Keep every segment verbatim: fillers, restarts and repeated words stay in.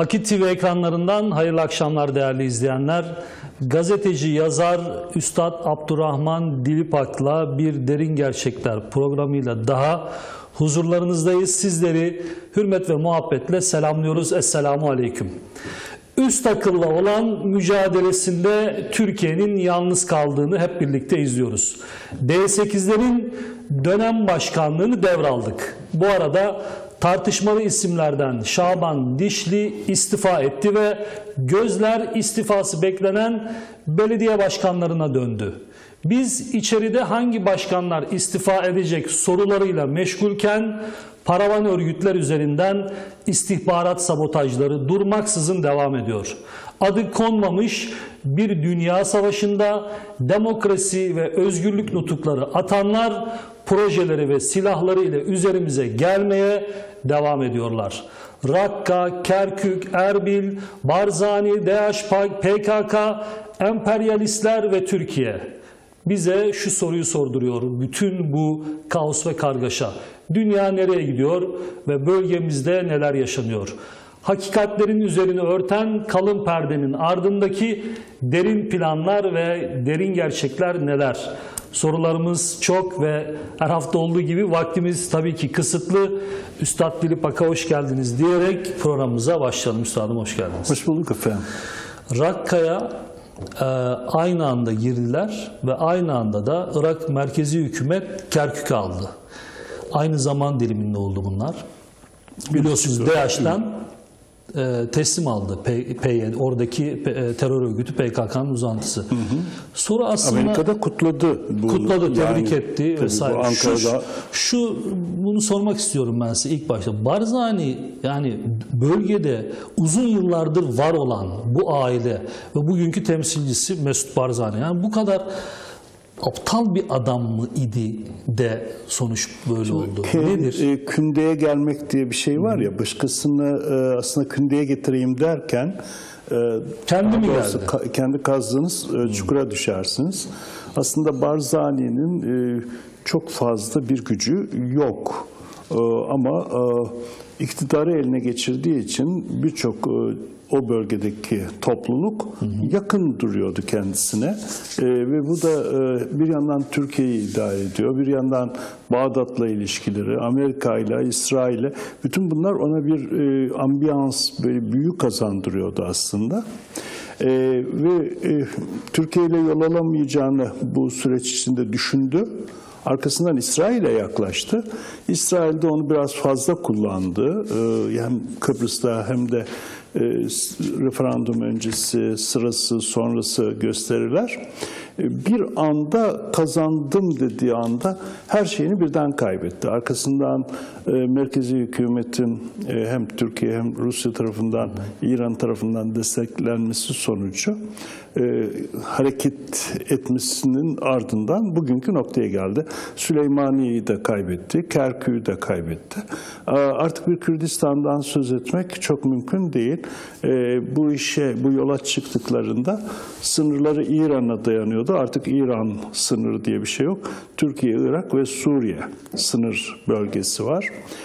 Akit T V ekranlarından hayırlı akşamlar değerli izleyenler. Gazeteci, yazar Üstad Abdurrahman Dilipak'la bir Derin Gerçekler programıyla daha huzurlarınızdayız. Sizleri hürmet ve muhabbetle selamlıyoruz. Esselamu Aleyküm. Üst akılla olan mücadelesinde Türkiye'nin yalnız kaldığını hep birlikte izliyoruz. D sekizlerin dönem başkanlığını devraldık. Bu arada tartışmalı isimlerden Şaban Dişli istifa etti ve gözler istifası beklenen belediye başkanlarına döndü. Biz içeride hangi başkanlar istifa edecek sorularıyla meşgulken paravan örgütler üzerinden istihbarat sabotajları durmaksızın devam ediyor. Adı konmamış bir dünya savaşında demokrasi ve özgürlük nutukları atanlar projeleri ve silahları ile üzerimize gelmeye devam ediyorlar. Rakka, Kerkük, Erbil, Barzani, D H P K K, emperyalistler ve Türkiye. Bize şu soruyu sorduruyor bütün bu kaos ve kargaşa. Dünya nereye gidiyor ve bölgemizde neler yaşanıyor? Hakikatlerin üzerini örten kalın perdenin ardındaki derin planlar ve derin gerçekler neler? Sorularımız çok ve her hafta olduğu gibi vaktimiz tabii ki kısıtlı. Üstad Dilipak'a hoş geldiniz diyerek programımıza başlayalım. Üstadım hoş geldiniz. Hoş bulduk efendim. Rakka'ya e, aynı anda girdiler ve aynı anda da Irak merkezi hükümet Kerkük'ü aldı. Aynı zaman diliminde oldu bunlar. Biliyorsunuz D H'den e, teslim aldı P Y D, oradaki e, terör örgütü P K K'nın uzantısı. Hı hı. Sonra aslında Amerika'da kutladı bunu. Kutladı, tebrik yani, etti vesaire. Bu Ankara'da... Şu, şu bunu sormak istiyorum ben size ilk başta. Barzani yani bölgede uzun yıllardır var olan bu aile ve bugünkü temsilcisi Mesut Barzani yani bu kadar aptal bir adam mı idi de sonuç böyle oldu? Ke, Nedir? E, kündeye gelmek diye bir şey var ya, başkasını e, aslında kündeye getireyim derken e, kendi mi geldi? Ka, kendi kazdığınız e, çukura düşersiniz. Aslında Barzani'nin e, çok fazla bir gücü yok. E, ama e, iktidarı eline geçirdiği için birçok e, o bölgedeki topluluk hı hı. yakın duruyordu kendisine ee, ve bu da e, bir yandan Türkiye'yi idare ediyor, bir yandan Bağdat'la ilişkileri, Amerika'yla, İsrail'le, bütün bunlar ona bir e, ambiyans, böyle büyü kazandırıyordu aslında. E, ve e, Türkiye ile yol alamayacağını bu süreç içinde düşündü. Arkasından İsrail'e yaklaştı. İsrail de onu biraz fazla kullandı. Ee, hem Kıbrıs'ta hem de e, referandum öncesi, sırası, sonrası gösteriler. E, bir anda kazandım dediği anda her şeyini birden kaybetti. Arkasından e, merkezi hükümetin e, hem Türkiye hem Rusya tarafından, İran tarafından desteklenmesi sonucu e, hareket etmesinin ardından bugünkü noktaya geldi. Süleymaniye'yi de kaybetti, Kerkük'ü de kaybetti. Artık bir Kürdistan'dan söz etmek çok mümkün değil. Bu işe, bu yola çıktıklarında sınırları İran'a dayanıyordu. Artık İran sınırı diye bir şey yok. Türkiye, Irak ve Suriye sınır bölgesi var.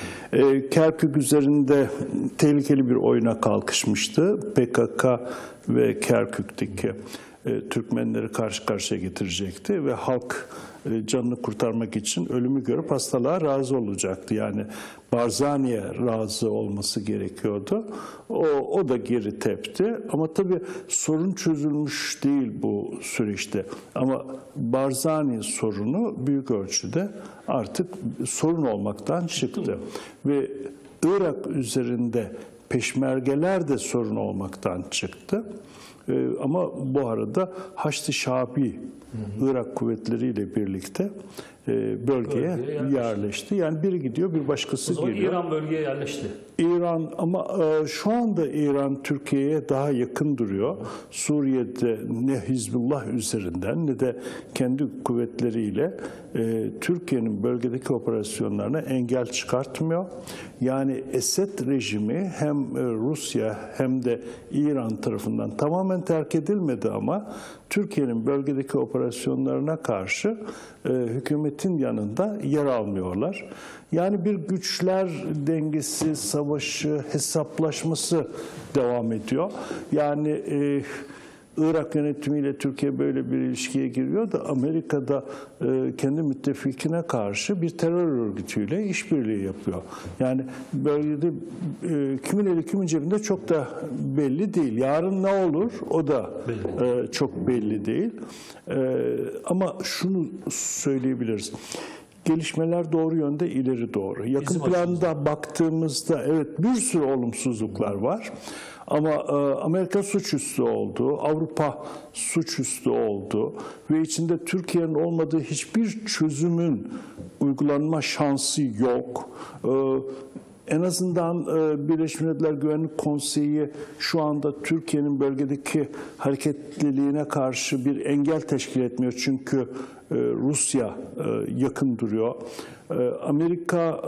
Kerkük üzerinde tehlikeli bir oyuna kalkışmıştı. P K K ve Kerkük'teki Türkmenleri karşı karşıya getirecekti ve halk canını kurtarmak için ölümü görüp hastalığa razı olacaktı. Yani Barzani'ye razı olması gerekiyordu. O, o da geri tepti. Ama tabii sorun çözülmüş değil bu süreçte. Ama Barzani sorunu büyük ölçüde artık sorun olmaktan çıktı. Ve Irak üzerinde peşmergeler de sorun olmaktan çıktı. Ee, ama bu arada Haçlı Şabi Irak kuvvetleriyle birlikte e, bölgeye, bölgeye yerleşti. yerleşti. Yani biri gidiyor, bir başkası o zaman geliyor. İran bölgeye yerleşti. İran ama e, şu anda İran Türkiye'ye daha yakın duruyor. Suriye'de ne Hizbullah üzerinden ne de kendi kuvvetleriyle e, Türkiye'nin bölgedeki operasyonlarına engel çıkartmıyor. Yani Esed rejimi hem Rusya hem de İran tarafından tamamen tamamen terk edilmedi ama Türkiye'nin bölgedeki operasyonlarına karşı e, hükümetin yanında yer almıyorlar. Yani bir güçler dengesi, savaşı, hesaplaşması devam ediyor. Yani e, Irak yönetimiyle Türkiye böyle bir ilişkiye giriyor da Amerika'da e, kendi müttefikine karşı bir terör örgütüyle işbirliği yapıyor. Yani bölgede e, kimin eli kimin cebinde çok da belli değil. Yarın ne olur o da e, çok belli değil. E, ama şunu söyleyebiliriz. Gelişmeler doğru yönde, ileri doğru. Yakın Bizim planda açımızdan. baktığımızda evet bir sürü olumsuzluklar var. Ama e, Amerika suçüstü oldu, Avrupa suçüstü oldu ve içinde Türkiye'nin olmadığı hiçbir çözümün uygulanma şansı yok. E, En azından e, Birleşmiş Milletler Güvenlik Konseyi şu anda Türkiye'nin bölgedeki hareketliliğine karşı bir engel teşkil etmiyor. Çünkü e, Rusya e, yakın duruyor. E, Amerika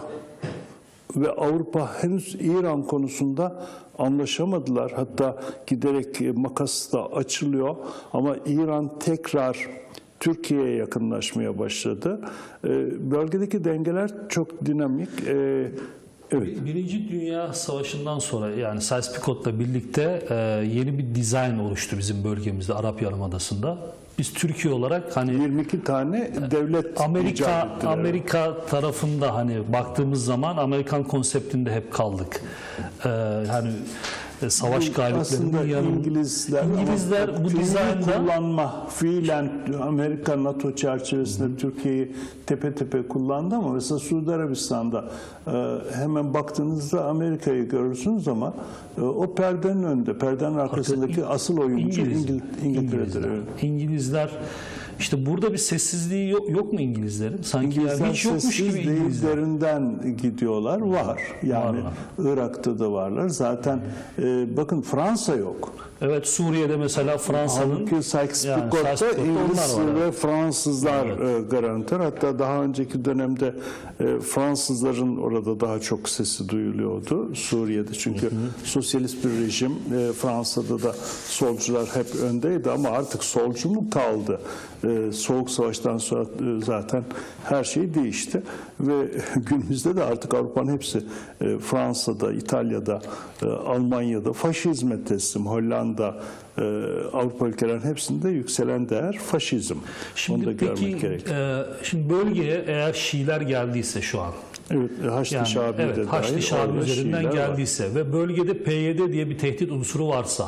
e, ve Avrupa henüz İran konusunda anlaşamadılar. Hatta giderek makas da açılıyor. Ama İran tekrar Türkiye'ye yakınlaşmaya başladı. E, bölgedeki dengeler çok dinamik. E, Evet. Birinci Dünya Savaşı'ndan sonra yani Sykes-Picot'la birlikte e, yeni bir dizayn oluştu bizim bölgemizde Arap Yarımadası'nda. Biz Türkiye olarak hani yirmi iki tane devlet Amerika icat ettiler. Amerika tarafında hani baktığımız zaman Amerikan konseptinde hep kaldık. Ee, hani savaş galiplerinin yanında İngilizler, İngilizler ama bu fiili dizaynda kullanma, fiilen Amerika NATO çerçevesinde Türkiye'yi tepe tepe kullandı ama mesela Suudi Arabistan'da e, hemen baktığınızda Amerika'yı görürsünüz ama e, o perdenin önünde, perdenin arkasındaki asıl oyuncu İngiliz, İngil, İngiltere'dir. İngilizler. Evet. İngilizler işte burada bir sessizliği yok, yok mu İngilizlerin? Sanki yani İngilizler hiç yokmuş sessiz gibi İngilizler. değillerinden gidiyorlar. Var. Yani Var, Irak'ta da varlar. Zaten e, bakın Fransa yok. Evet, Suriye'de mesela Fransa'nın Halbuki Sykes-Picot'ta yani Sykes-Picot'ta İngiliz onlar var, ve evet. Fransızlar evet. garantör. Hatta daha önceki dönemde e, Fransızların orada daha çok sesi duyuluyordu Suriye'de. Çünkü hı hı. sosyalist bir rejim. E, Fransa'da da solcular hep öndeydi ama artık solcu mu kaldı? E, Soğuk Savaş'tan sonra e, zaten her şey değişti. Ve günümüzde de artık Avrupa'nın hepsi e, Fransa'da, İtalya'da, e, Almanya'da faşizme teslim. Hollanda, e, Avrupa ülkelerinin hepsinde yükselen değer faşizm. Şimdi Onu da peki, görmek gerek. E, şimdi bölgeye eğer Şiiler geldiyse şu an. Evet, Haçlı Yani, Şabi evet, de Haçlı dahil, Şabi orada üzerinden Şiiler geldiyse var. ve bölgede P Y D diye bir tehdit unsuru varsa,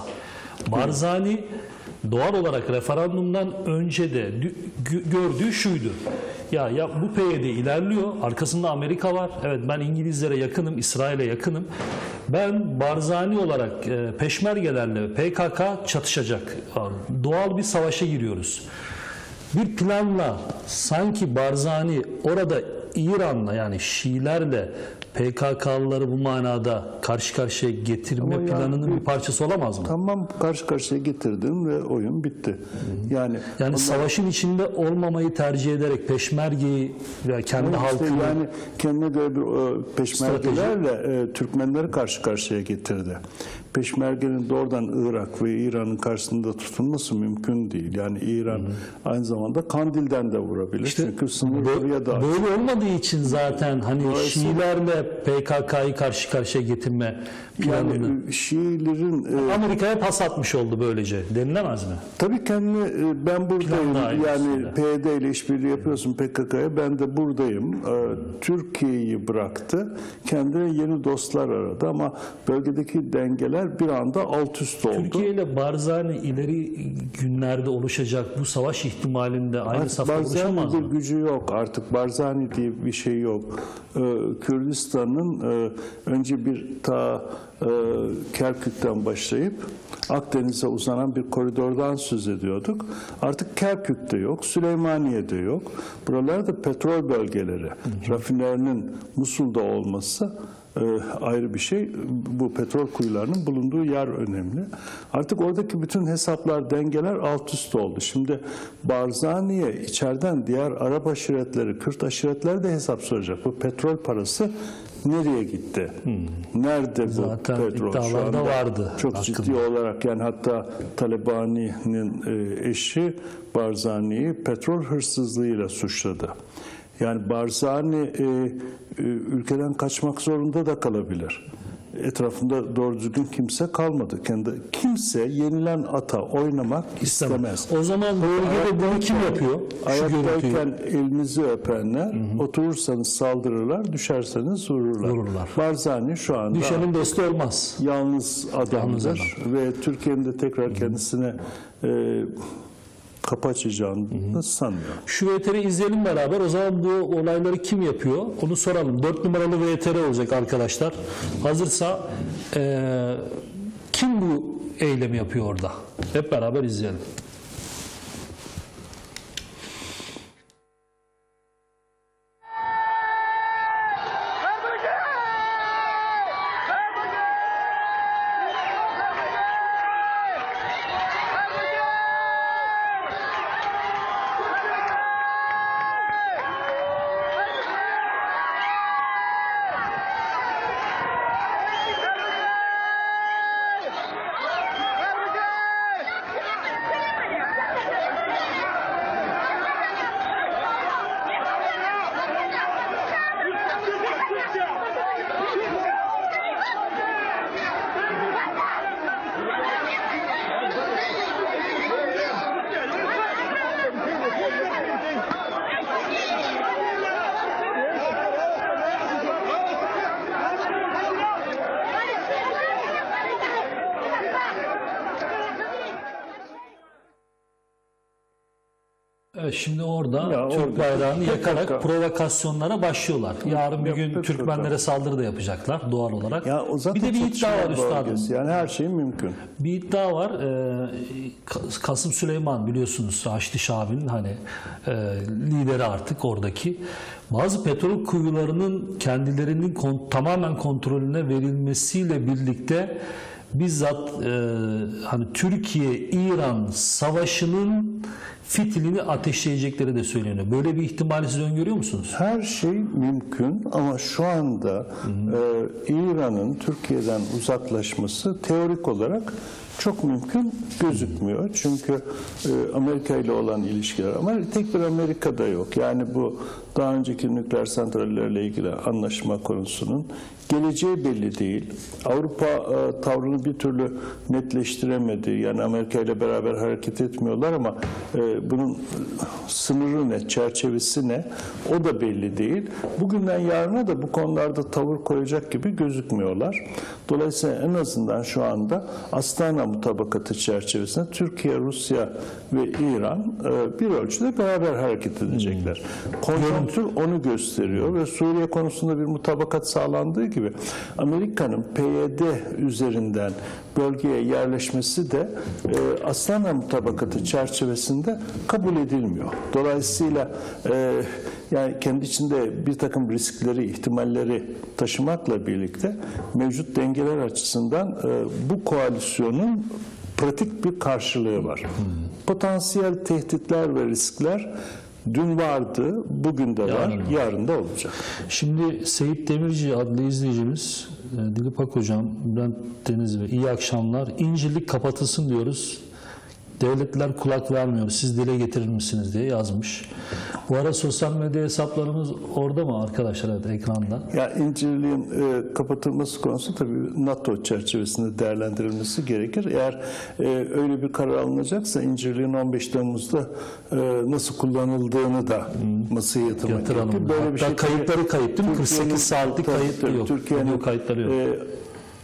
Barzani doğal olarak referandumdan önce de gördüğü şuydu. Ya, ya bu P Y D ilerliyor, arkasında Amerika var. Evet, ben İngilizlere yakınım, İsrail'e yakınım. Ben Barzani olarak e, peşmergelerle P K K çatışacak. Doğal bir savaşa giriyoruz. Bir planla sanki Barzani orada İran'la yani Şiilerle P K K'lıları bu manada karşı karşıya getirme Ama planının yani, bir parçası olamaz mı? Tamam, karşı karşıya getirdim ve oyun bitti. Hı-hı. Yani yani onlar, savaşın içinde olmamayı tercih ederek peşmergeyi ve kendi işte halkını yani kendine göre bir e, peşmergelerle e, Türkmenleri karşı karşıya getirdi. Peşmergenin doğrudan Irak ve İran'ın karşısında tutulması mümkün değil. Yani İran Hı-hı. aynı zamanda Kandil'den de vurabilir. İşte çünkü sınır buraya da böyle olmadığı için zaten hani Şiilerle P K K'yı karşı karşıya getirme planını yani Şiilerin e, Amerika'ya pas atmış oldu böylece denilemez mi? Tabii kendine e, ben buradayım yani P Y D ile işbirliği yapıyorsun P K K'ya, ben de buradayım. E, Türkiye'yi bıraktı. Kendine yeni dostlar aradı ama bölgedeki dengeler bir anda alt üst oldu. Türkiye ile Barzani ileri günlerde oluşacak bu savaş ihtimalinde aynı safta oluşamaz mı? Bir gücü yok artık. Barzani diye bir şey yok. Ee, Kürdistan'ın e, önce bir ta e, Kerkük'ten başlayıp Akdeniz'e uzanan bir koridordan söz ediyorduk. Artık Kerkük'te yok, Süleymaniye'de yok. Buralarda petrol bölgeleri, rafinerinin Musul'da olması e, ayrı bir şey. Bu petrol kuyularının bulunduğu yer önemli. Artık oradaki bütün hesaplar, dengeler alt üst oldu. Şimdi Barzani'ye içeriden diğer Arap aşiretleri, Kürt aşiretleri de hesap soracak. Bu petrol parası nereye gitti? Hmm. Nerede bu Zaten petrol? Şu anda vardı. çok hakkında. ciddi olarak, yani hatta Talabani'nin e, eşi Barzani'yi petrol hırsızlığıyla suçladı. Yani Barzani e, e, ülkeden kaçmak zorunda da kalabilir. Etrafında doğru düzgün kimse kalmadı. Kendi kimse yenilen ata oynamak istemez. O zaman bölgede bunu kim yapıyor? Şu Ayaktayken elinizi öpenler, hı hı. oturursanız saldırırlar, düşerseniz vururlar. Vururlar. Barzani şu anda düşenin dostu olmaz. Yalnız adamdır Yalnız adam. Ve Türkiye'nin de tekrar kendisine e, kapı açacağını da sanmıyorum. Şu V T R'i izleyelim beraber. O zaman bu olayları kim yapıyor? Onu soralım. Dört numaralı V T R olacak arkadaşlar. Hazırsa e, kim bu eylemi yapıyor orada? Hep beraber izleyelim. Evet, şimdi orada ya Türk orada bayrağını P K K yakarak provokasyonlara başlıyorlar. Yarın bir gün P K K. Türkmenlere saldırı da yapacaklar doğal olarak. Ya o zaten bir de bir iddia var üstadım. Yani her şey mümkün. Bir iddia var. Ee, Kasım Süleyman biliyorsunuz Haçlı Şabi'nin hani e, lideri artık oradaki. Bazı petrol kuyularının kendilerinin kon, tamamen kontrolüne verilmesiyle birlikte bizzat e, hani Türkiye-İran savaşının fitilini ateşleyecekleri de söyleniyor. Böyle bir ihtimali siz öngörüyor musunuz? Her şey mümkün ama şu anda e, İran'ın Türkiye'den uzaklaşması teorik olarak çok mümkün gözükmüyor. Çünkü e, Amerika ile olan ilişkiler, ama tek bir Amerika'da yok. Yani bu daha önceki nükleer santrallerle ilgili anlaşma konusunun geleceği belli değil. Avrupa e, tavrını bir türlü netleştiremedi. Yani Amerika ile beraber hareket etmiyorlar ama e, bunun sınırı ne, çerçevesi ne, o da belli değil. Bugünden yarına da bu konularda tavır koyacak gibi gözükmüyorlar. Dolayısıyla en azından şu anda Astana mutabakatı çerçevesinde Türkiye, Rusya ve İran e, bir ölçüde beraber hareket edecekler. Konjonktür onu gösteriyor ve Suriye konusunda bir mutabakat sağlandığı gibi Amerika'nın P Y D üzerinden bölgeye yerleşmesi de e, Astana mutabakatı çerçevesinde kabul edilmiyor. Dolayısıyla e, yani kendi içinde bir takım riskleri, ihtimalleri taşımakla birlikte mevcut dengeler açısından e, bu koalisyonun pratik bir karşılığı var. Hmm. Potansiyel tehditler ve riskler dün vardı, bugün de var, yarın, yarın da olacak. Şimdi Seyit Demirci adlı izleyicimiz, Dilipak Hocam, Bülent Deniz ve iyi akşamlar. İncirlik kapatılsın diyoruz. Devletler kulak vermiyor. Siz dile getirir misiniz diye yazmış. Bu ara sosyal medya hesaplarımız orada mı arkadaşlar, evet, ekranda? Ya İncirliğin e, kapatılması konusu tabii NATO çerçevesinde değerlendirilmesi gerekir. Eğer e, öyle bir karar alınacaksa İncirliğin on beş Temmuz'da e, nasıl kullanıldığını da hmm. masaya yatırmak gerekir. Böyle hatta bir şey, kayıtları kayıp değil mi? kırk sekiz saatlik kayıt yok. Türkiye'nin kayıtları yok. E,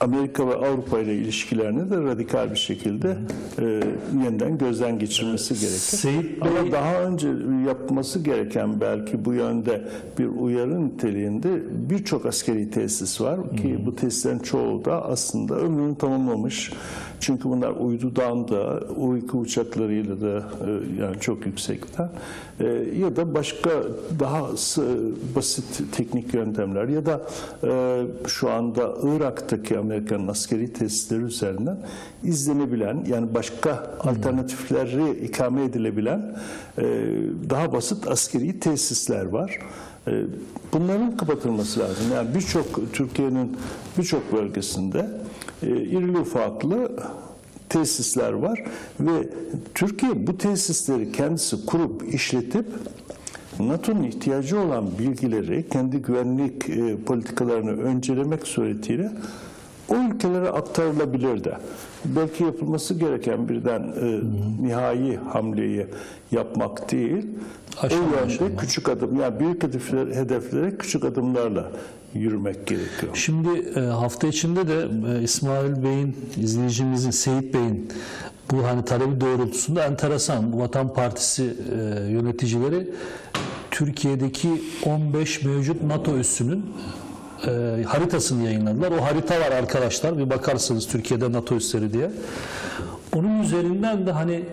Amerika ve Avrupa ile ilişkilerini de radikal bir şekilde e, yeniden gözden geçirmesi gerekir. Seyit Bey, Ama daha önce yapması gereken belki bu yönde bir uyarı niteliğinde birçok askeri tesis var ki bu tesislerin çoğu da aslında ömrünü tamamlamış. Çünkü bunlar uydudan da, U iki uçaklarıyla da e, yani çok yüksekten e, ya da başka daha s- basit teknik yöntemler ya da e, şu anda Irak'taki Amerika'nın askeri tesisleri üzerinden izlenebilen, yani başka alternatifleri ikame edilebilen e, daha basit askeri tesisler var. E, bunların kapatılması lazım. Yani birçok Türkiye'nin birçok bölgesinde e, irili ufaklı tesisler var ve Türkiye bu tesisleri kendisi kurup işletip NATO'nun ihtiyacı olan bilgileri kendi güvenlik e, politikalarını öncelemek suretiyle o ülkelere aktarılabilir de. Belki yapılması gereken birden e, nihai hamleyi yapmak değil, Aşama o yönde aşama. küçük adım, yani büyük hedefler, hedeflere küçük adımlarla yürümek gerekiyor. Şimdi e, hafta içinde de e, İsmail Bey'in, izleyicimizin, Seyit Bey'in bu hani talebi doğrultusunda enteresan, bu Vatan Partisi e, yöneticileri Türkiye'deki on beş mevcut NATO üssünün e, haritasını yayınladılar. O harita var arkadaşlar, bir bakarsınız Türkiye'de NATO üsleri diye. Onun üzerinden de hani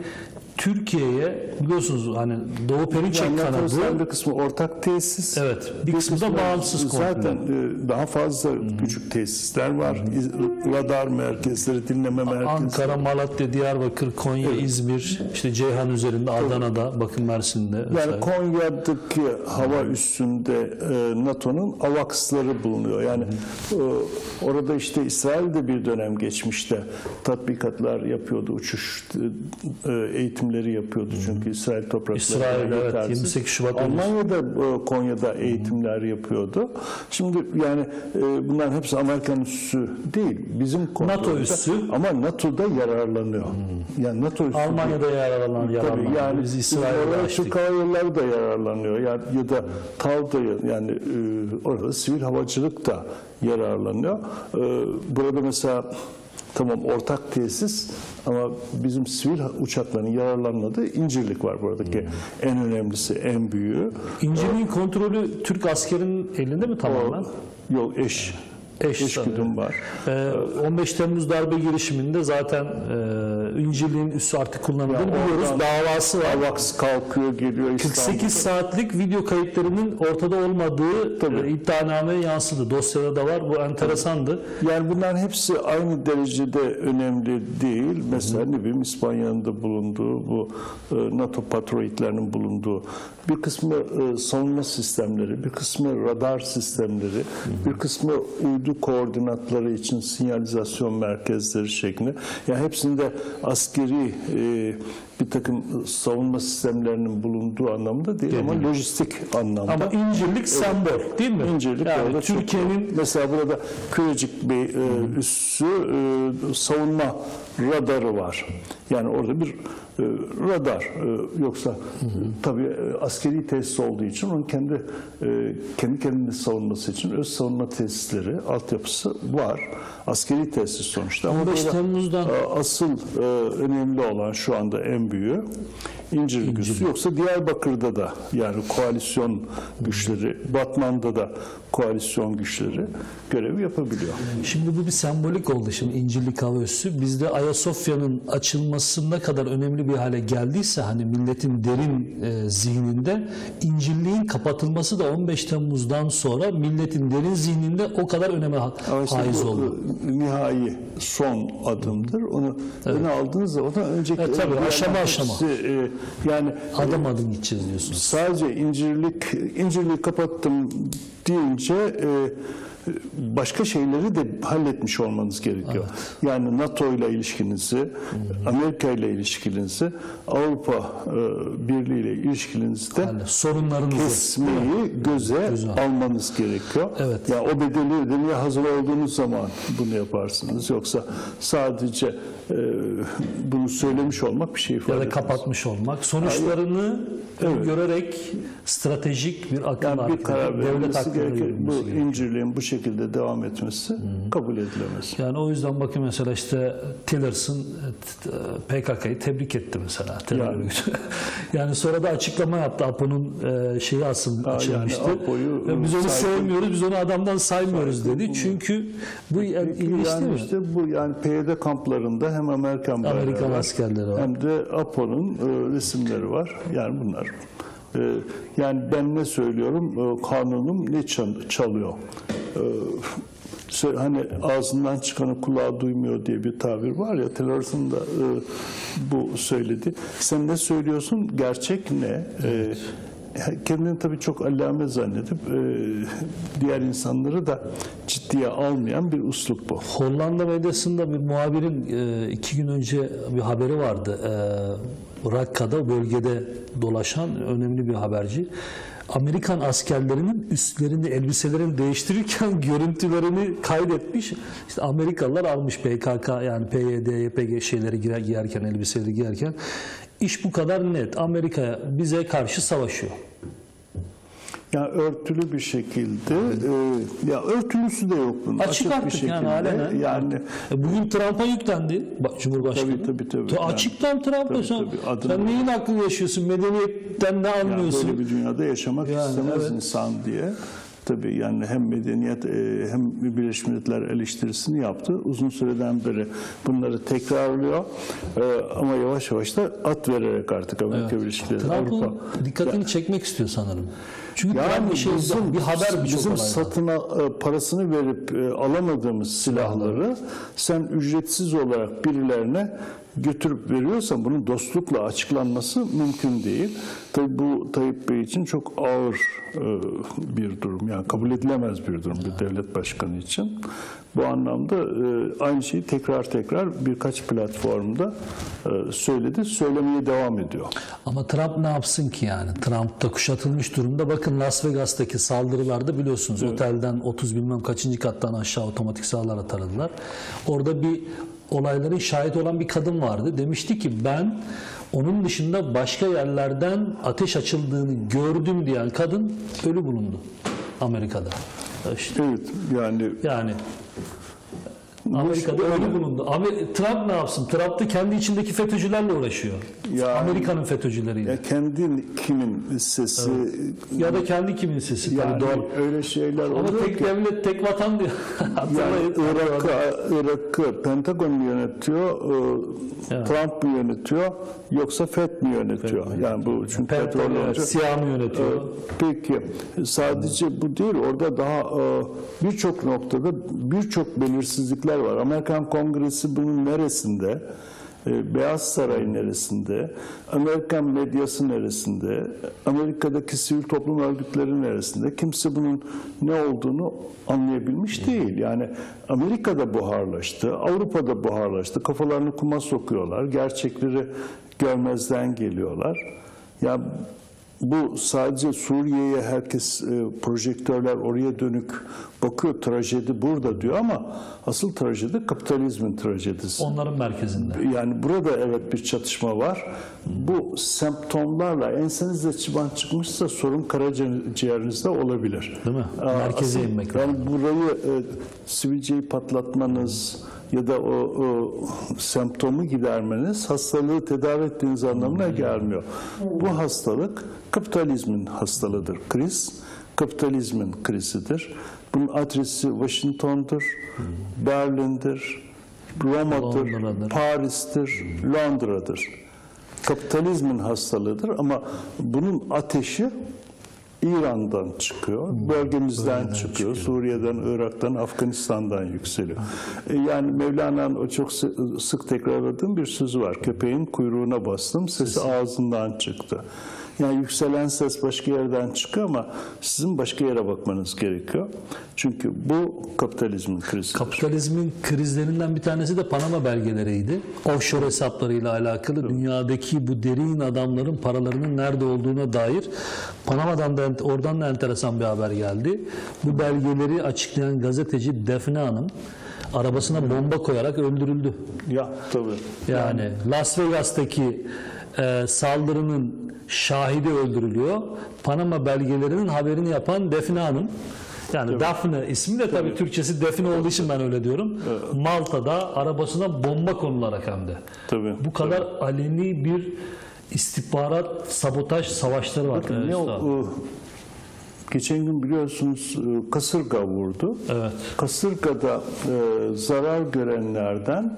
Türkiye'ye biliyorsunuz hani Doğu Perinçek Yani NATO'nun kanadı, bir kısmı ortak tesis. evet, bir kısmı da bağımsız komple. Zaten e, daha fazla küçük tesisler var. İz- Radar merkezleri, dinleme merkezleri. Ankara, Malatya, Diyarbakır, Konya, İzmir, işte Ceyhan üzerinde, Adana'da, bakın Mersin'de. Yani vesaire. Konya'daki hava üssünde e, NATO'nun AWACS'ları bulunuyor. Yani e, orada işte İsrail'de bir dönem geçmişte tatbikatlar yapıyordu, uçuş e, eğitimleri yapıyordu çünkü İsrail toprakları İsrail, evet, yetersiz. yirmi sekiz Şubat Almanya'da e, Konya'da eğitimler yapıyordu. Şimdi yani e, bunların hepsi Amerikan üssü değil, bizim kontrolümüzde. üssü. Ama NATO'da yararlanıyor. Yani NATO üssü Almanya'da yararlanan, Tabii yararlanan. yani Biz bizim İsrail'de orada açtık. Türk Hava Yolları da yararlanıyor ya, ya da TAV'da, yani e, orada sivil havacılık da yararlanıyor. E, burada mesela tamam ortak tesis ama bizim sivil uçakların yararlanmadığı İncirlik var buradaki en önemlisi, en büyüğü. İncirliğin kontrolü Türk askerinin elinde mi tamamen? Yok eş. Eş, Eşgüdüm var. Ee, on beş Temmuz darbe girişiminde zaten e, İncirliğin üssü artık kullanıldığını biliyoruz. oradan Davası var. AWACS kalkıyor, geliyor kırk sekiz saatlik video kayıtlarının ortada olmadığı Tabii. e, iddianameye yansıdı. Dosyada da var. Bu enteresandı. Yani bunların hepsi aynı derecede önemli değil. Mesela ne bileyim İspanya'nın da bulunduğu, bu e, NATO Patriot'larının bulunduğu bir kısmı e, savunma sistemleri, bir kısmı radar sistemleri, bir kısmı uydu koordinatları için sinyalizasyon merkezleri şeklinde. Yani hepsinde askeri e, bir takım savunma sistemlerinin bulunduğu anlamda değil, ama lojistik anlamda. Ama İncirlik sembol değil mi? İncirlik yani orada çok- Türkiye'nin mesela burada Kürecik Bey e, üssü e, savunma radarı var. Yani orada bir e, radar e, yoksa e, tabii e, askeri tesis olduğu için onun kendi e, kendi kendini savunması için öz savunma tesisleri, altyapısı var. Askeri tesis sonuçta. Ama on beş burada, Temmuz'dan e, asıl e, önemli olan şu anda en büyüğü İncirlik üssü. Yoksa Diyarbakır'da da yani koalisyon güçleri, Batman'da da koalisyon güçleri görev yapabiliyor. Şimdi bu bir sembolik oldu. Şimdi İncirlik Hava Üssü bizde Ayasofya'nın açılması ne kadar önemli bir hale geldiyse hani milletin derin e, zihninde, İncirliğin kapatılması da on beş Temmuz'dan sonra milletin derin zihninde o kadar öneme ha- Ama işte haiz bu, oldu. e, nihai son adımdır. Onu öne aldığınız zaman da önceki Evet, tabii, yani aşama hepsi, aşama. e, yani Adım adım gideceğiz diyorsunuz. sadece incirlik incirliği kapattım deyince e, başka şeyleri de halletmiş olmanız gerekiyor. Yani NATO ile ilişkinizi, Amerika ile ilişkinizi, Avrupa e, Birliği ile ilişkinizi de Yani sorunlarınızı kesmeyi göze Göze. almanız gerekiyor. Evet. Ya o bedeli ödemeye hazır olduğunuz zaman bunu yaparsınız. Yoksa sadece e, bunu söylemiş olmak bir şey ifade ya da etmez. kapatmış olmak, sonuçlarını görerek stratejik bir akıl Yani bir karar devlet verilmesi hakkında gerekir. yürümesi Bu gerekiyor. incirliğin bu şekilde şekilde devam etmesi kabul edilemez. Yani o yüzden bakın mesela işte Tillerson P K K'yı tebrik etti mesela. Terör Yani. örgütü. Yani sonra da açıklama yaptı. Apo'nun e, şeyi asıl Ha, açılmıştı. yani Apo'yu, Ve biz onu saygı- sevmiyoruz, biz onu adamdan saymıyoruz dedi. Çünkü bu yani ilginç değil Yani mi? işte bu yani P Y D kamplarında hem Amerikan bayrağı Amerikan var, askerleri var. hem de Apo'nun e, resimleri var. Yani bunlar. E, yani ben ne söylüyorum? E, kanunum ne çal- çalıyor? E, sö- hani ağzından çıkanı kulağı duymuyor diye bir tabir var ya, Tillerson da e, bu söyledi. Sen ne söylüyorsun? Gerçek ne? E, kendini tabii çok allame zannedip e, diğer insanları da ciddiye almayan bir üslup bu. Hollanda medyasında bir muhabirin e, iki gün önce bir haberi vardı. E, Rakka'da, bölgede dolaşan önemli bir haberci. Amerikan askerlerinin üstlerini, elbiselerini değiştirirken görüntülerini kaydetmiş. İşte Amerikalılar almış P K K, yani P Y D, Y P G şeyleri giyer, giyerken, elbiseleri giyerken. İş bu kadar net. Amerika bize karşı savaşıyor. Yani örtülü bir şekilde, e, ya örtülüsü de yok bunun. Açık artık yani alenen. Yani E bugün Trump'a yüklendi Bak, Cumhurbaşkanı. Tabii, tabii, tabii. Ta- Açıktan Trump'a Tabii, sen, tabii. Adını- sen neyin aklını yaşıyorsun? Medeniyetten ne yani anlıyorsun? böyle bir dünyada yaşamak Yani, istemez evet. insan diye. Tabii yani hem medeniyet e, hem Birleşmiş Milletler eleştirisini yaptı. Uzun süreden beri bunları tekrarlıyor. E, ama yavaş yavaş da at vererek artık Amerika Birleşik Devletleri, Trump'ın Avrupa. dikkatini çekmek istiyor sanırım. Çünkü Yani Trump bir şey, bizim, bir haber birçok bizim olayda. satına e, parasını verip e, alamadığımız silahları sen ücretsiz olarak birilerine götürüp veriyorsan bunun dostlukla açıklanması mümkün değil. Tabii bu Tayyip Bey için çok ağır e, bir durum. Yani kabul edilemez bir durum bir devlet başkanı için. Bu anlamda e, aynı şeyi tekrar tekrar birkaç platformda e, söyledi. Söylemeye devam ediyor. Ama Trump ne yapsın ki yani? Trump da kuşatılmış durumda. Bakın Las Vegas'taki saldırılarda biliyorsunuz otelden otuz bilmem kaçıncı kattan aşağı otomatik silahlarla taradılar. Orada bir olayların şahit olan bir kadın vardı. Demişti ki ben onun dışında başka yerlerden ateş açıldığını gördüm diyen kadın ölü bulundu Amerika'da. İşte Evet yani yani Amerika'da ölü bulundu. Amer- Trump ne yapsın? Trump da kendi içindeki FETÖ'cülerle uğraşıyor. Yani- Amerika'nın FETÖ'cüleriyle. ya kendi kimin sesi Ya da kendi kimin sesi. yani Tabii doğal. öyle şeyler Ama oluyor tek ki. devlet, tek vatan diyor. Yani Hatırlayın. Irak'ı, Irak'ı Pentagon mu yönetiyor, e, Evet. Trump mu yönetiyor, yoksa FED mi yönetiyor? Yani bu çünkü Petrol, petrol evet, olunca- siyah mı yönetiyor? E, Peki sadece bu değil, orada daha e, birçok noktada birçok belirsizlikler var. Amerikan Kongresi bunun neresinde? E, Beyaz Saray neresinde? Amerikan medyası neresinde? Amerika'daki sivil toplum örgütleri neresinde? Kimse bunun ne olduğunu anlayabilmiş değil. Yani Amerika'da buharlaştı, Avrupa'da buharlaştı. Kafalarını kuma sokuyorlar, gerçekleri görmezden geliyorlar. Ya bu sadece Suriye'ye herkes e, projektörler oraya dönük bakıyor, trajedi burada diyor ama asıl trajedi kapitalizmin trajedisi. Onların merkezinde. Yani burada evet bir çatışma var. Bu semptomlarla ensenize çıban çıkmışsa sorun karaciğerinizde olabilir. Değil mi? Aa, Merkeze asıl- inmek Yani burayı e, sivilceyi patlatmanız ya da o, o semptomu gidermeniz hastalığı tedavi ettiğiniz anlamına gelmiyor. Bu hastalık kapitalizmin hastalığıdır. Kriz kapitalizmin krizidir. Bunun adresi Washington'dur, Berlin'dir, Roma'dır, Londra'dır. Paris'tir, Londra'dır. Kapitalizmin hastalığıdır ama bunun ateşi İran'dan çıkıyor, bölgemizden çıkıyor, Suriye'den, Irak'tan, Afganistan'dan yükseliyor. E, Yani Mevlana'nın o çok sı- sık tekrarladığım bir sözü var. Köpeğin kuyruğuna bastım, sesi ağzından çıktı. Yani yükselen ses başka yerden çıkıyor ama sizin başka yere bakmanız gerekiyor. Çünkü bu kapitalizmin krizi. Kapitalizmin krizlerinden bir tanesi de Panama belgeleriydi. Offshore hesaplarıyla alakalı dünyadaki bu derin adamların paralarının nerede olduğuna dair Panama'dan da oradan da enteresan bir haber geldi. Bu belgeleri açıklayan gazeteci Defne Hanım arabasına bomba koyarak öldürüldü. Ya tabii. Yani Las Vegas'taki e, saldırının şahidi öldürülüyor. Panama belgelerinin haberini yapan Defne Hanım Yani Tabii. Daphne ismi de tabii, Tabii. Türkçesi Defne olduğu için ben öyle diyorum. Malta'da arabasına bomba konularak hem de. Tabii. Bu kadar aleni bir istihbarat, sabotaj savaşları var. Bakın Evet, ne o, üstadım. o- geçen gün biliyorsunuz e, kasırga vurdu. Evet. Kasırgada e, zarar görenlerden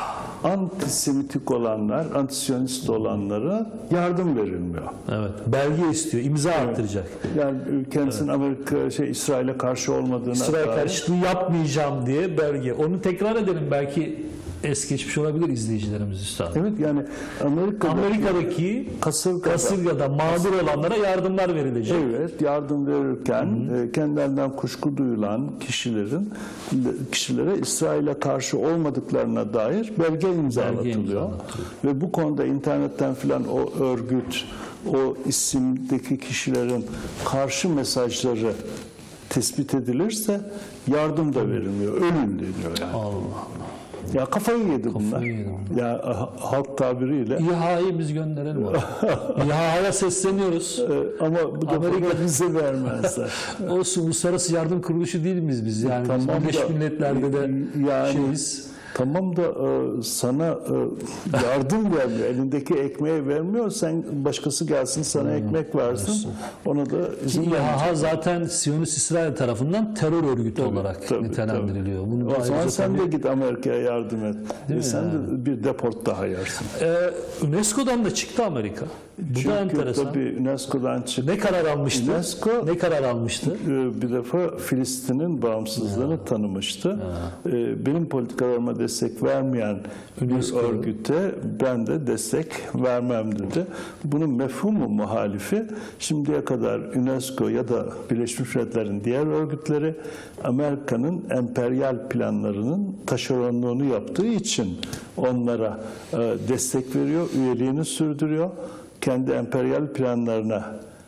antisemitik olanlar, antisyonist olanlara yardım verilmiyor. Evet. Belge istiyor, imza attıracak. Yani kendisinin Amerika şey İsrail'e karşı olmadığına İsrail dair- karşıtlığı yapmayacağım diye belge. Onu tekrar edelim, belki es geçmiş olabilir izleyicilerimiz üstadım. Evet, yani Amerika'da Amerika'daki kasırgada, kasırgada mağdur olanlara yardımlar verilecek. evet, yardım verirken e, kendilerinden kuşku duyulan kişilerin kişilere İsrail'e karşı olmadıklarına dair belge imzalatılıyor. imzalatılıyor. Ve bu konuda internetten filan o örgüt, o isimdeki kişilerin karşı mesajları tespit edilirse yardım da verilmiyor. Ölüm deniyor yani. Allah Allah. Ya kafayı yedi bunlar. yedi Ya ha- halk tabiriyle. İHA'yı biz gönderelim oraya. İHA'ya sesleniyoruz. Ee, Ama bu defa Amerika- bize vermezler. Olsun, uluslararası yardım kuruluşu değil miyiz biz? Yani biz Tamam Birleşmiş da- Milletler'de de yani- şeyiz. Tamam da e, sana e, yardım vermiyor. Elindeki ekmeği vermiyor. Sen başkası gelsin sana ekmek versin. Ona da izin vermiyor. İHA zaten Siyonist İsrail tarafından terör örgütü olarak Tabii, nitelendiriliyor. Bunu da O zaman ayrıca sen tabii- de git Amerika'ya yardım et. Değil E, mi sen yani? de bir deport daha yersin. Ee, UNESCO'dan da çıktı Amerika. Bu da Çünkü enteresan. tabii UNESCO'dan çıktı. Ne karar almıştı? UNESCO ne karar almıştı? e, bir defa Filistin'in bağımsızlığını tanımıştı. E, Benim politikalarıma destek vermeyen bir UNESCO. örgüte ben de destek vermem dedi. Bunun mefhumu muhalifi şimdiye kadar UNESCO ya da Birleşmiş Milletler'in diğer örgütleri Amerika'nın emperyal planlarının taşeronluğunu yaptığı için onlara e, destek veriyor, üyeliğini sürdürüyor. Kendi emperyal planlarına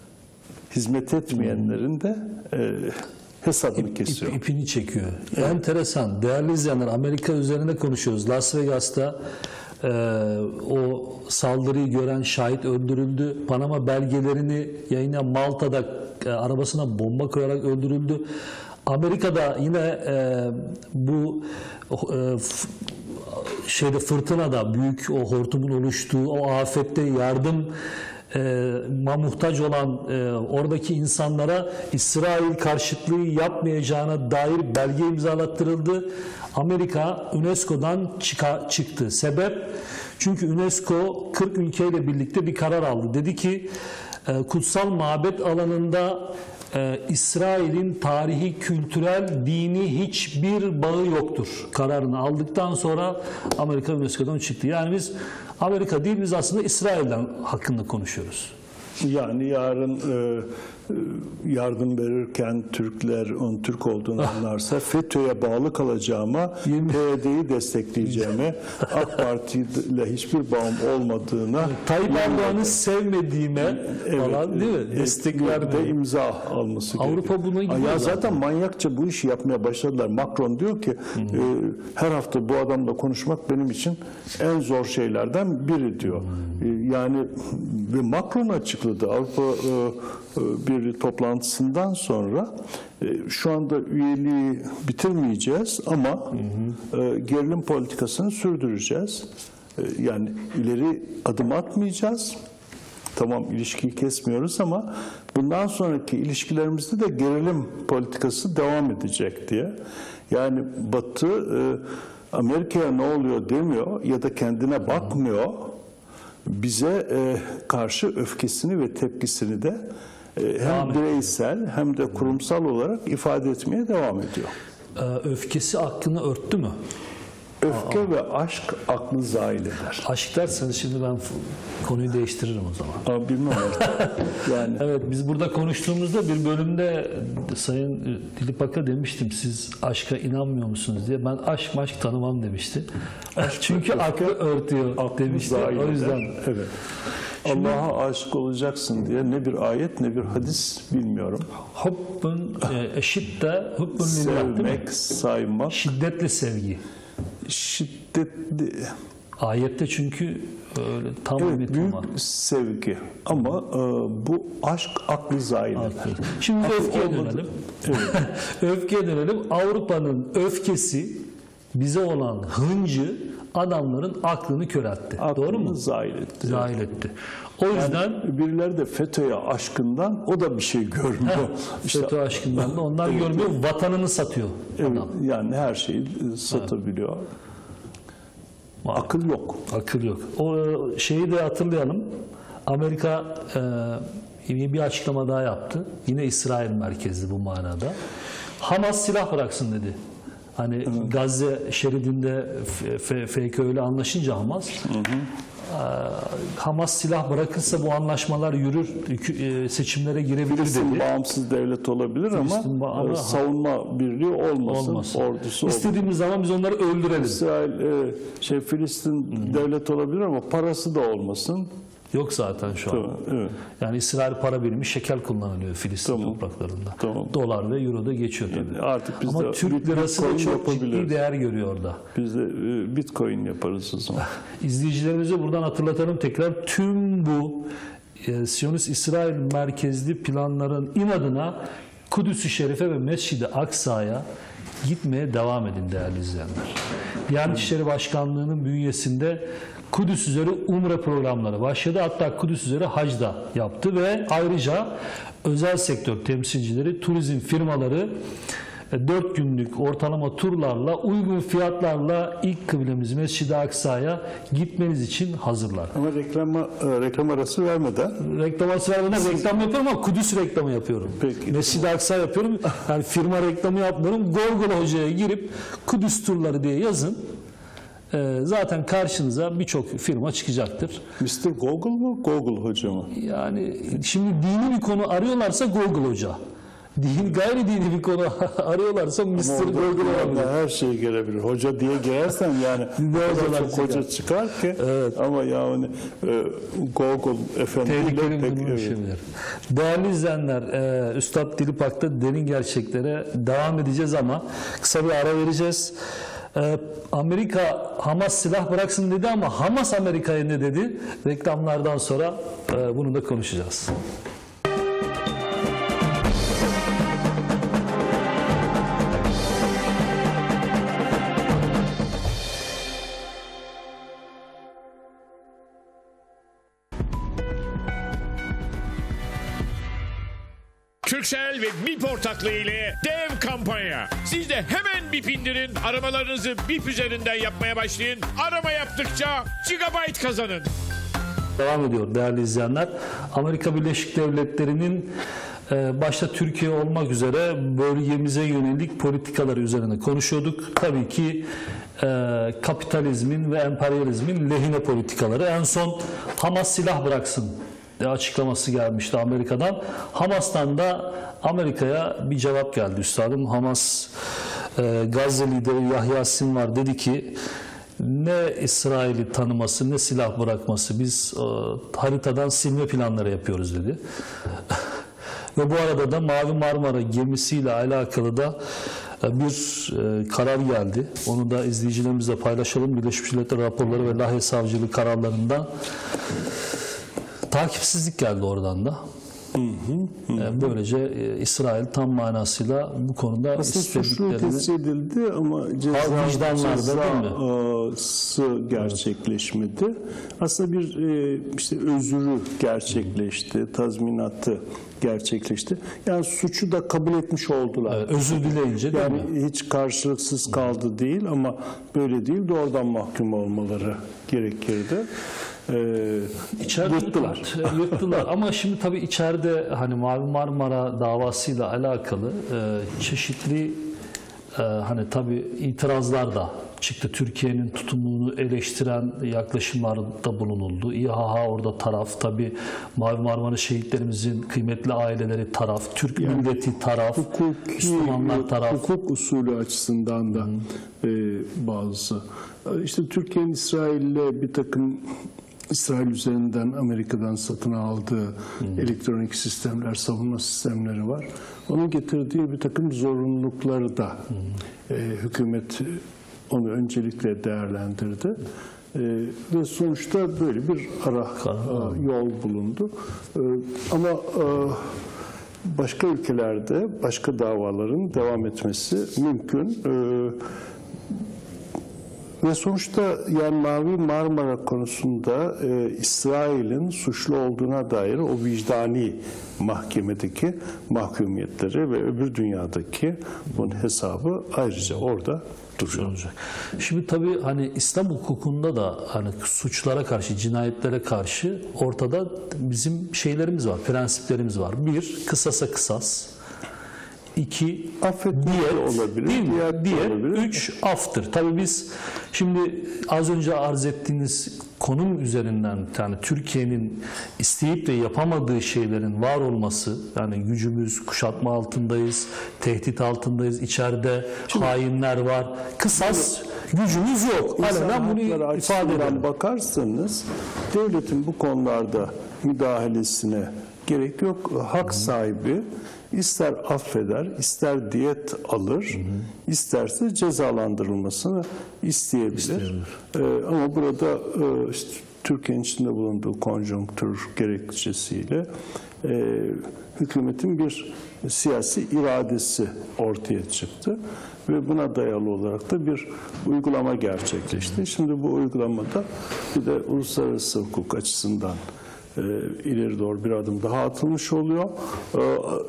hizmet etmeyenlerin de e, hesabını kesiyor. İp, ipini çekiyor. Enteresan. Değerli izleyenler, Amerika üzerine konuşuyoruz. Las Vegas'ta e, o saldırıyı gören şahit öldürüldü. Panama belgelerini yayınlayan Malta'da e, arabasına bomba koyarak öldürüldü. Amerika'da yine e, bu e, f- şeyde fırtınada büyük o hortumun oluştuğu o afette yardım e, ma muhtaç olan e, oradaki insanlara İsrail karşıtlığı yapmayacağına dair belge imzalattırıldı. Amerika UNESCO'dan çıka, çıktı. Sebep? Çünkü UNESCO kırk ülkeyle birlikte bir karar aldı. Dedi ki e, kutsal mabet alanında e, İsrail'in tarihi, kültürel, dini hiçbir bağı yoktur. Kararını aldıktan sonra Amerika UNESCO'dan çıktı. Yani biz Amerika değil, biz aslında İsrail'den hakkında konuşuyoruz. Yani yarın e, yardım verirken Türkler onun Türk olduğunu anlarsa FETÖ'ye bağlı kalacağıma, P Y D'yi destekleyeceğime, AK Parti ile hiçbir bağım olmadığına, Tayyip Erdoğan'ı sevmediğime falan değil mi? Destek de vermiyor. imza alması Avrupa gerekiyor. buna gidiyor Ya zaten. zaten manyakça bu işi yapmaya başladılar. Macron diyor ki e, her hafta bu adamla konuşmak benim için en zor şeylerden biri diyor. E, yani ve Macron açıkladı Avrupa e, e, bir toplantısından sonra e, şu anda üyeliği bitirmeyeceğiz ama e, gerilim politikasını sürdüreceğiz. E, yani ileri adım atmayacağız. Tamam, ilişkiyi kesmiyoruz ama bundan sonraki ilişkilerimizde de gerilim politikası devam edecek diye. Yani Batı e, Amerika'ya ne oluyor demiyor ya da kendine bakmıyor. Bize e, karşı öfkesini ve tepkisini de e, hem bireysel hem de kurumsal olarak ifade etmeye devam ediyor. Ee, öfkesi aklını örttü mü? Öfke ve aşk aklı zail eder. Aşk derseniz şimdi ben f- konuyu değiştiririm o zaman. Ama bilmem artık. Yani Evet, biz burada konuştuğumuzda bir bölümde Sayın Dilipak'a demiştim, siz aşka inanmıyor musunuz diye. Ben aşk maşk tanımam demişti. Çünkü aklı örtüyor aklı demişti. zail O yüzden eder. Evet. Allah'a aşık olacaksın diye ne bir ayet ne bir hadis bilmiyorum. hubbun e, eşit de hubbun lillah değil mi? Sevmek, saymak, Şiddetli sevgi. şiddetli Ayette çünkü öyle tam Evet, metin büyük var. sevgi ama e, bu aşk aklı zayi eder. Şimdi Akıl öfkeye olmadı- dönelim. Öfkeye dönelim. Avrupa'nın öfkesi bize olan hıncı adamların aklını köreltti. Doğru Aklını mu? zayi etti. Zahil etti. O yüzden Birileri de FETÖ'ye aşkından o da bir şey görmüyor. İşte, FETÖ aşkından da onlar görmüyor. Vatanını satıyor evet, adam. yani her şeyi e, satabiliyor. Akıl yok. Akıl yok. O şeyi de hatırlayalım. Amerika e, bir açıklama daha yaptı. Yine İsrail merkezli bu manada. Hamas silah bıraksın dedi. Hani Gazze şeridinde F K Ö ile anlaşınca Hamas, hı hı. Hamas silah bırakırsa bu anlaşmalar yürür, seçimlere girebilir Filistin dedi. bağımsız devlet olabilir Filistin ama, ama savunma birliği olmasın, olmasın. ordusu İstediğimiz zaman biz onları öldürelim. İsrail e, şey Filistin hı. devlet olabilir ama parası da olmasın. Yok zaten şu an. Tamam, evet. Yani İsrail para birimi şekel kullanılıyor Filistin Tamam. topraklarında. Tamam. Dolar ve euro da geçiyor tabii. Yani artık biz ama de Türk lirası da çok ciddi yapabiliriz. değer görüyor orada. Biz de e, Bitcoin yaparız o zaman. İzleyicilerimize buradan hatırlatalım tekrar. Tüm bu e, Siyonist İsrail merkezli planların inadına Kudüs-ü Şerife ve Mescid-i Aksa'ya gitmeye devam edin değerli izleyenler. Diyanet İşleri Başkanlığı'nın bünyesinde Kudüs üzeri Umre programları başladı. Hatta Kudüs üzeri hac da yaptı ve ayrıca özel sektör temsilcileri, turizm firmaları dört günlük ortalama turlarla, uygun fiyatlarla ilk kıblemiz Mescid-i Aksa'ya gitmeniz için hazırlar. Ama reklama, reklam arası vermeden. Reklam arası vermeden reklam yapıyorum ama Kudüs reklamı yapıyorum. Peki. Mescid-i Aksa yapıyorum. Yani firma reklamı yapmıyorum. Google Hoca'ya girip Kudüs turları diye yazın. Zaten karşınıza birçok firma çıkacaktır. mister Google mu, Google Hoca mı? Yani şimdi dini bir konu arıyorlarsa Google Hoca. Din, gayri dini bir konu arıyorlarsa mister Google olabilir. Her şey gelebilir. Hoca diye girersen yani o kadar çok hoca çıkar ki. Evet. Ama yani e, Google efendiyle Tehlikeli pek bir evet. şeyler. Değerli izleyenler, e, Üstad Dilipak'ta derin gerçeklere devam edeceğiz ama kısa bir ara vereceğiz. E, Amerika Hamas silah bıraksın dedi ama Hamas Amerika'ya ne dedi? Reklamlardan sonra e, bunu da konuşacağız. Turkcell ve Bip ortaklığı ile dev kampanya. Siz de hemen Bip indirin, aramalarınızı Bip üzerinden yapmaya başlayın. Arama yaptıkça gigabyte kazanın. Devam ediyor değerli izleyenler. Amerika Birleşik Devletleri'nin başta Türkiye olmak üzere bölgemize yönelik politikaları üzerine konuşuyorduk. Tabii ki kapitalizmin ve emperyalizmin lehine politikaları. En son Hamas silah bıraksın açıklaması gelmişti Amerika'dan. Hamas'tan da Amerika'ya bir cevap geldi üstadım. Hamas e, Gazze lideri Yahya Sinvar dedi ki ne İsrail'i tanıması ne silah bırakması biz e, haritadan silme planları yapıyoruz dedi. Ve bu arada da Mavi Marmara gemisiyle alakalı da bir e, karar geldi. Onu da izleyicilerimizle paylaşalım. Birleşmiş Milletler raporları ve Lahey Savcılığı kararlarında takipsizlik geldi oradan da. Hı hı, hı. Böylece e, İsrail tam manasıyla bu konuda aslında suçlu tesis edildi ama cezası gerçekleşmedi. Evet. Aslında bir e, işte özürü gerçekleşti, tazminatı gerçekleşti. Yani suçu da kabul etmiş oldular. Evet, özür dileyince değil yani mi? hiç karşılıksız kaldı değil ama böyle değil, doğrudan mahkum olmaları gerekirdi. Ee, İçeride yırttılar. yırttılar. Ama şimdi tabii içeride hani Mavi Marmara davasıyla alakalı e, çeşitli e, hani tabii itirazlar da çıktı. Türkiye'nin tutumunu eleştiren yaklaşımlarda bulunuldu. İHA orada taraf, tabii Mavi Marmara şehitlerimizin kıymetli aileleri taraf, Türk yani, milleti taraf, hukuki, Müslümanlar taraf. Hukuk usulü açısından da e, bazı. İşte Türkiye'nin İsrail'le bir takım İsrail üzerinden Amerika'dan satın aldığı hmm. elektronik sistemler, savunma sistemleri var. Onun getirdiği bir takım zorunlulukları da hmm. e, hükümet onu öncelikle değerlendirdi. E, ve sonuçta böyle bir ara e, yol bulundu. E, ama e, başka ülkelerde başka davaların devam etmesi mümkün. E, Ve sonuçta yani Mavi Marmara konusunda e, İsrail'in suçlu olduğuna dair o vicdani mahkemedeki mahkumiyetleri ve öbür dünyadaki bunun hesabı ayrıca orada duruyor. Şimdi tabii hani İslam hukukunda da hani suçlara karşı, cinayetlere karşı ortada bizim şeylerimiz var, prensiplerimiz var. Bir, kısasa kısas. İki, affetme diyet, olabilir, değil mi? diyet Diyet, olabilir. üç, aftır. Tabii biz şimdi az önce arz ettiğiniz konum üzerinden yani Türkiye'nin isteyip de yapamadığı şeylerin var olması, yani gücümüz, kuşatma altındayız, tehdit altındayız, içeride hainler var. Kısas gücümüz yok. İnsan Alenen bunu hakları ifade açısından edelim. bakarsanız devletin bu konularda müdahalesine gerek yok. Hak sahibi ister affeder, ister diyet alır, hı hı. isterse cezalandırılmasını isteyebilir. Ee, ama burada e, işte, Türkiye'nin içinde bulunduğu konjonktür gerekçesiyle e, hükümetin bir siyasi iradesi ortaya çıktı ve buna dayalı olarak da bir uygulama gerçekleşti. Şimdi bu uygulamada bir de uluslararası hukuk açısından e, ileri doğru bir adım daha atılmış oluyor. E,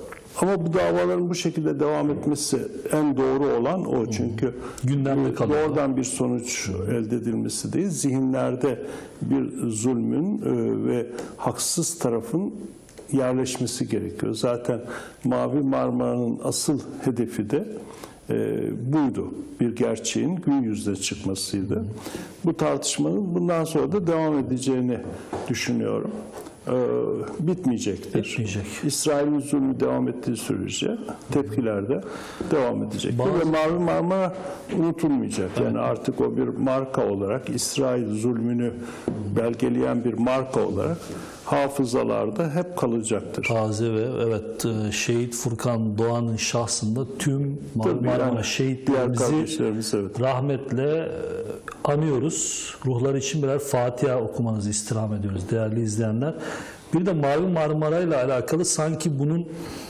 Ama bu davaların bu şekilde devam etmesi en doğru olan o. Çünkü gündemde kalıyor. Doğrudan bir sonuç elde edilmesi değil, zihinlerde bir zulmün ve haksız tarafın yerleşmesi gerekiyor. Zaten Mavi Marmara'nın asıl hedefi de e, buydu. Bir gerçeğin gün yüzüne çıkmasıydı. Bu tartışmanın bundan sonra da devam edeceğini düşünüyorum. E, bitmeyecektir. Bitmeyecek. İsrail'in zulmü devam ettiği sürece tepkiler de devam edecektir. Bazı... Ve Mavi Marmara unutulmayacak. Yani evet. Artık o bir marka olarak, İsrail zulmünü belgeleyen bir marka olarak hafızalarda hep kalacaktır. Taze ve evet şehit Furkan Doğan'ın şahsında tüm Marmara yani, şehitlerimizi evet. rahmetle anıyoruz. Ruhları için birer Fatiha okumanızı istirham ediyoruz değerli izleyenler. Bir de Mavi Marmara ile alakalı sanki bunun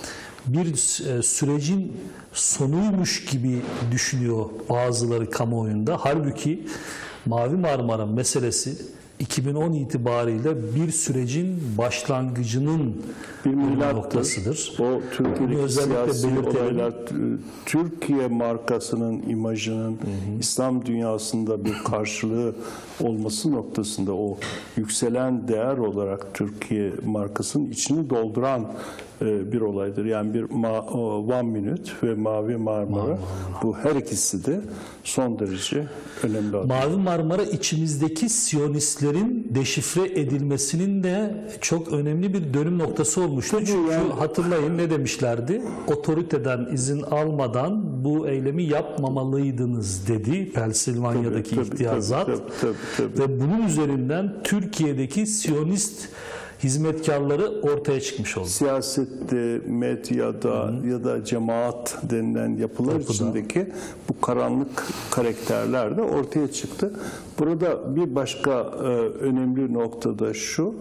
bir sürecin sonuymuş gibi düşünüyor bazıları kamuoyunda. Halbuki Mavi Marmara meselesi iki bin on itibariyle bir sürecin başlangıcının bir noktasıdır. O Türkiye'deki siyasi olaylar, Türkiye markasının, imajının hı hı. İslam dünyasında bir karşılığı olması noktasında o yükselen değer olarak Türkiye markasının içini dolduran bir olaydır. Yani bir One Minute ve Mavi Marmara, Marmara. Bu her ikisi de son derece önemli adım. Mavi Marmara içimizdeki Siyonistlerin deşifre edilmesinin de çok önemli bir dönüm noktası olmuştu. Tabii Çünkü yani, hatırlayın ne demişlerdi? Otoriteden izin almadan bu eylemi yapmamalıydınız dedi Pensilvanya'daki tabii, ihtiyazat. Tabii, tabii, tabii, tabii. Ve bunun üzerinden Türkiye'deki Siyonist hizmetkarları ortaya çıkmış oldu. Siyasette, medyada Hı-hı. ya da cemaat denilen yapılar Yapıda. içindeki bu karanlık karakterler de ortaya çıktı. Burada bir başka e, önemli nokta da şu,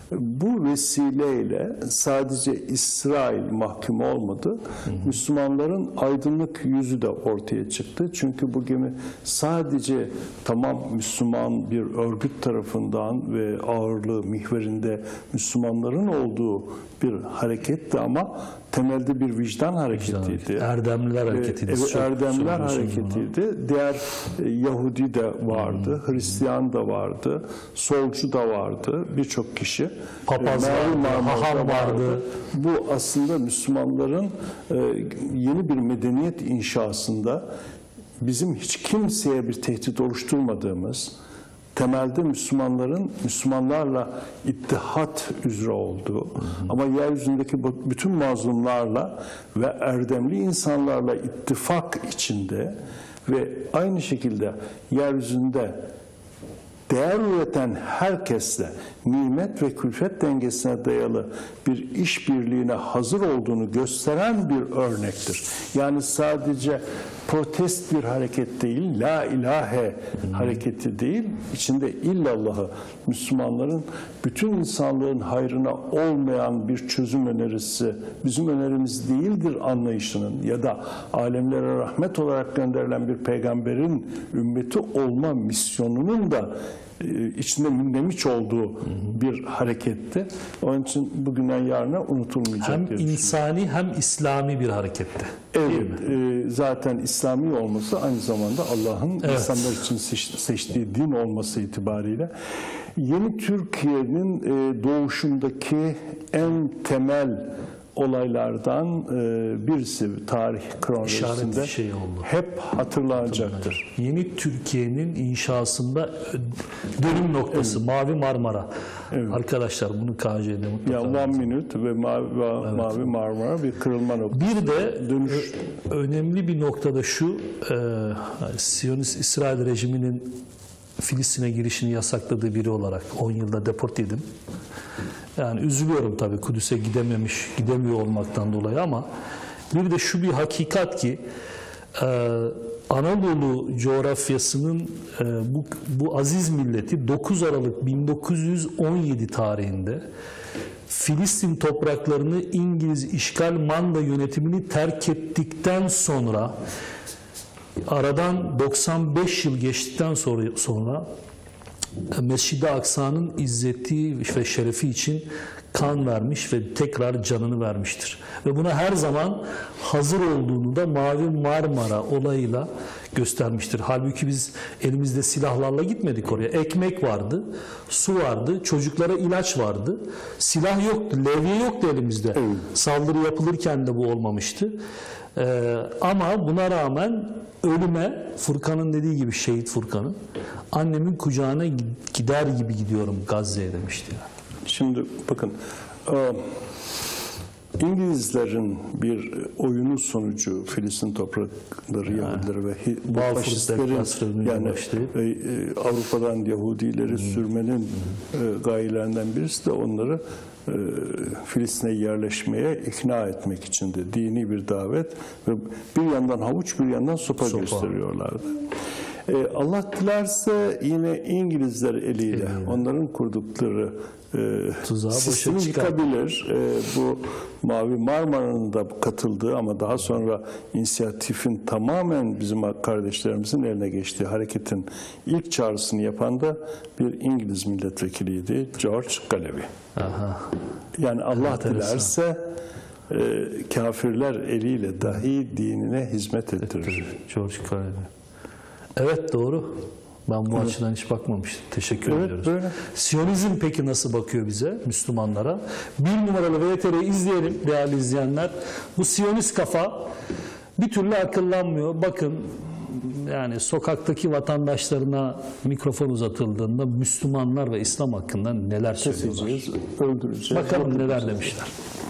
bu vesileyle sadece İsrail mahkum olmadı, hı hı. Müslümanların aydınlık yüzü de ortaya çıktı. Çünkü bu gemi sadece tamam Müslüman bir örgüt tarafından ve ağırlığı mihverinde Müslümanların olduğu bir hareketti ama temelde bir vicdan hareketiydi. Vicdan, Erdemliler hareketiydi. E, Erdemliler hareketiydi. Ona. Diğer e, Yahudi de vardı, hmm. Hristiyan da vardı, solcu da vardı, birçok kişi. Papaz e, vardı, haham vardı. vardı. Bu aslında Müslümanların e, yeni bir medeniyet inşasında bizim hiç kimseye bir tehdit oluşturmadığımız, temelde Müslümanların Müslümanlarla ittihat üzere olduğu, hı hı. ama yeryüzündeki bütün mazlumlarla ve erdemli insanlarla ittifak içinde ve aynı şekilde yeryüzünde değer üreten herkesle nimet ve külfet dengesine dayalı bir işbirliğine hazır olduğunu gösteren bir örnektir. Yani sadece protest bir hareket değil, la ilahe hareketi değil, içinde illallahı, Müslümanların bütün insanlığın hayrına olmayan bir çözüm önerisi, bizim önerimiz değildir anlayışının ya da alemlere rahmet olarak gönderilen bir peygamberin ümmeti olma misyonunun da içinde mündemiş olduğu bir hareketti. Onun için bugünden yarına unutulmayacak. Hem diye insani hem İslami bir hareketti. Evet, e, zaten İslami olması aynı zamanda Allah'ın Evet. insanlar için seç- seçtiği din olması itibariyle yeni Türkiye'nin e, doğuşundaki en temel olaylardan e, birisi tarih kronolojisinde İşaret bir şey oldu. hep hatırlanacaktır. Yeni Türkiye'nin inşasında dönüm noktası Mavi Marmara. Arkadaşlar bunu K C'de mutlaka. Ya One Minute ve Mavi, ve Mavi Marmara bir kırılma noktası. Bir de Dönüş. ö- önemli bir noktada şu, e, Siyonist İsrail rejiminin Filistin'e girişini yasakladığı biri olarak on yılda deport yedim. Yani üzülüyorum tabii Kudüs'e gidememiş, gidemiyor olmaktan dolayı ama bir de şu bir hakikat ki e, Anadolu coğrafyasının e, bu, bu aziz milleti dokuz Aralık bin dokuz yüz on yedi tarihinde Filistin topraklarını İngiliz işgal manda yönetimini terk ettikten sonra aradan doksan beş yıl geçtikten sonra, sonra Mescid-i Aksa'nın izzeti ve şerefi için kan vermiş ve tekrar canını vermiştir. Ve buna her zaman hazır olduğunu da Mavi Marmara olayıyla göstermiştir. Halbuki biz elimizde silahlarla gitmedik oraya. Ekmek vardı, su vardı, çocuklara ilaç vardı. Silah yoktu, levye yoktu elimizde. Saldırı yapılırken de bu olmamıştı. Ee, ama buna rağmen ölüme, Furkan'ın dediği gibi şehit Furkan'ın, annemin kucağına gider gibi gidiyorum Gazze'ye demişti. Yani. Şimdi bakın, e, İngilizlerin bir oyunu sonucu Filistin toprakları Yahudileri ve hi- bu Balfour faşistlerin Deklarasyonuyla yani başlayıp e, e, Avrupa'dan Yahudileri sürmenin e, gayelerinden birisi de onları e, Filistin'e yerleşmeye ikna etmek için de dini bir davet ve bir yandan havuç bir yandan sopa, Sopa. gösteriyorlardı. E, Allah dilerse yine İngilizler eliyle Eliyle. onların kurdukları e, Tuzağı boşa sistemi çıkar. yıkabilir. E, bu Mavi Marmara'nın da katıldığı ama daha sonra inisiyatifin tamamen bizim kardeşlerimizin eline geçtiği hareketin ilk çağrısını yapan da bir İngiliz milletvekiliydi, George Galloway. Aha. Yani Allah Enteresan. dilerse e, kafirler eliyle dahi dinine hizmet ettirir. George Galloway. Evet doğru. Ben bu açıdan hiç bakmamıştım. Teşekkür Evet, ediyoruz. böyle. Siyonizm peki nasıl bakıyor bize, Müslümanlara? Bir numaralı V T R'yi izleyelim değerli izleyenler. Bu Siyonist kafa bir türlü akıllanmıyor. Bakın yani sokaktaki vatandaşlarına mikrofon uzatıldığında Müslümanlar ve İslam hakkında neler söylüyorlar. Keseceğiz, öldüreceğiz. Bakalım neler demişler.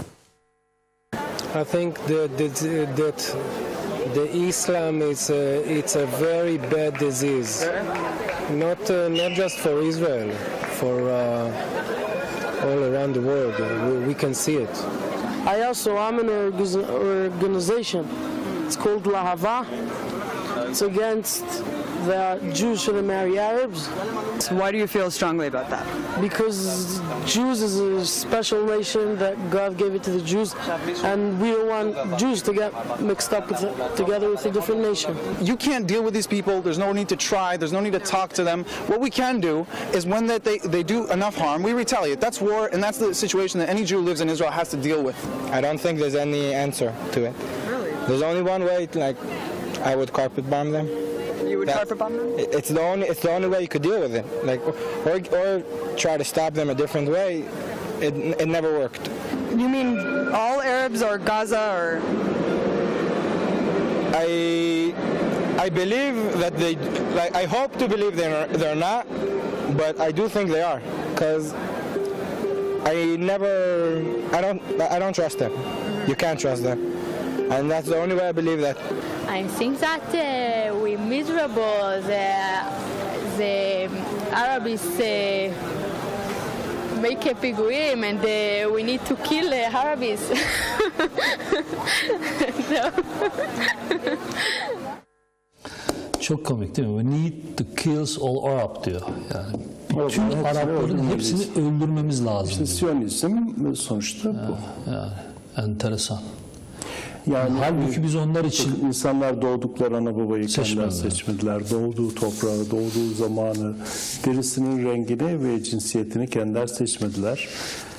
I think that that, that the Islam is a, it's a very bad disease, not uh, not just for Israel, for uh, all around the world. We, we can see it. I also am in an org- organization. It's called Lahava. It's against the Jews shouldn't marry Arabs So why do you feel strongly about that? because Jews is a special nation that God gave it to the Jews, and we don't want Jews to get mixed up with, together with a different nation. You can't deal with these people. There's no need to try. There's no need to talk to them. What we can do is when that they, they do enough harm, we retaliate. That's war, and that's the situation that any Jew who lives in Israel has to deal with. I don't think there's any answer to it. Really? There's only one way. Like I would carpet bomb them. You would That- carpet bomb them? It- It's the only it's the only way you could deal with it. Like or or try to stop them a different way. It it never worked. You mean all Arabs or Gaza or? I I believe that they like I hope to believe they're they're not, but I do think they are because I never I don't I don't trust them. You can't trust them, and that's the only way I believe that. I think that uh, we're miserable. The, the Arabs uh, make a big game and uh, we need to kill uh, Arabs. No. Çok komik değil mi? We need to kill all Arab diyor. Yani bütün hepsini Arapların öldürmeliyiz. hepsini öldürmemiz lazım. İşte Siyonizm sonuçta bu. Yani enteresan. Yani Halbuki biz onlar için insanlar doğdukları ana babayı kendiler Seçmediler. seçmediler. Doğduğu toprağı, doğduğu zamanı, derisinin rengini ve cinsiyetini kendiler seçmediler.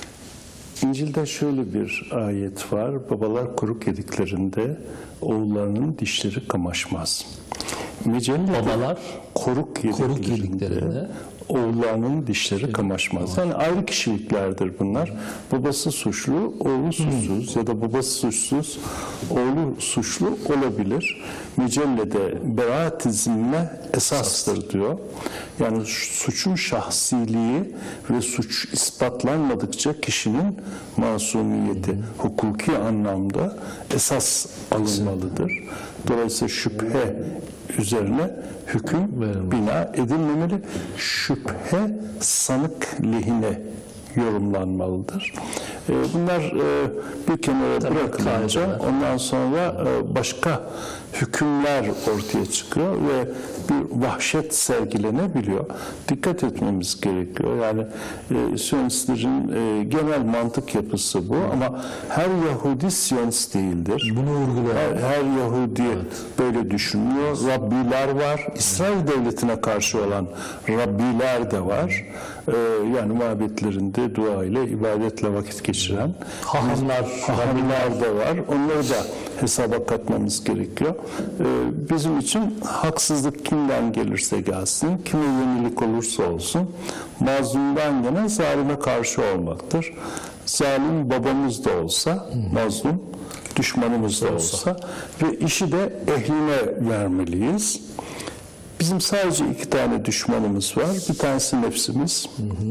İncil'de şöyle bir ayet var. Babalar kuruk yediklerinde oğullarının dişleri kamaşmaz. Mecelle'de Babalar koruk yediklerinde, koruk yediklerinde oğullarının dişleri kamaşmaz. Yani ayrı kişiliklerdir bunlar. Babası suçlu, oğlu suçsuz ya da babası suçsuz, oğlu suçlu olabilir. Mecelle'de beraat-i zimme esastır diyor. Yani suçun şahsiliği ve suç ispatlanmadıkça kişinin masumiyeti hukuki anlamda esas alınmalıdır. Dolayısıyla şüphe üzerine hüküm bina edilmemeli. Şüphe sanık lehine yorumlanmalıdır. Bunlar bir kenara bırakılınca ondan sonra başka hükümler ortaya çıkıyor ve bir vahşet sergilenebiliyor. Dikkat etmemiz gerekiyor. Yani e, Siyonistlerin e, genel mantık yapısı bu ama her Yahudi Siyonist değildir. bunu vurguluyor. Her, her Yahudi böyle düşünüyor. Rabbiler var. İsrail devletine karşı olan Rabbiler de var. Ee, yani mabetlerinde dua ile, ibadetle vakit geçiren Hahamlar, hahamlar da var. Onları da hesaba katmamız gerekiyor. Ee, bizim için haksızlık kimden gelirse gelsin, kime yenilik olursa olsun, mazlumdan yana zalime karşı olmaktır. Zalim babamız da olsa, mazlum düşmanımız da olsa ve işi de ehline vermeliyiz. Bizim sadece iki tane düşmanımız var. Bir tanesi nefsimiz.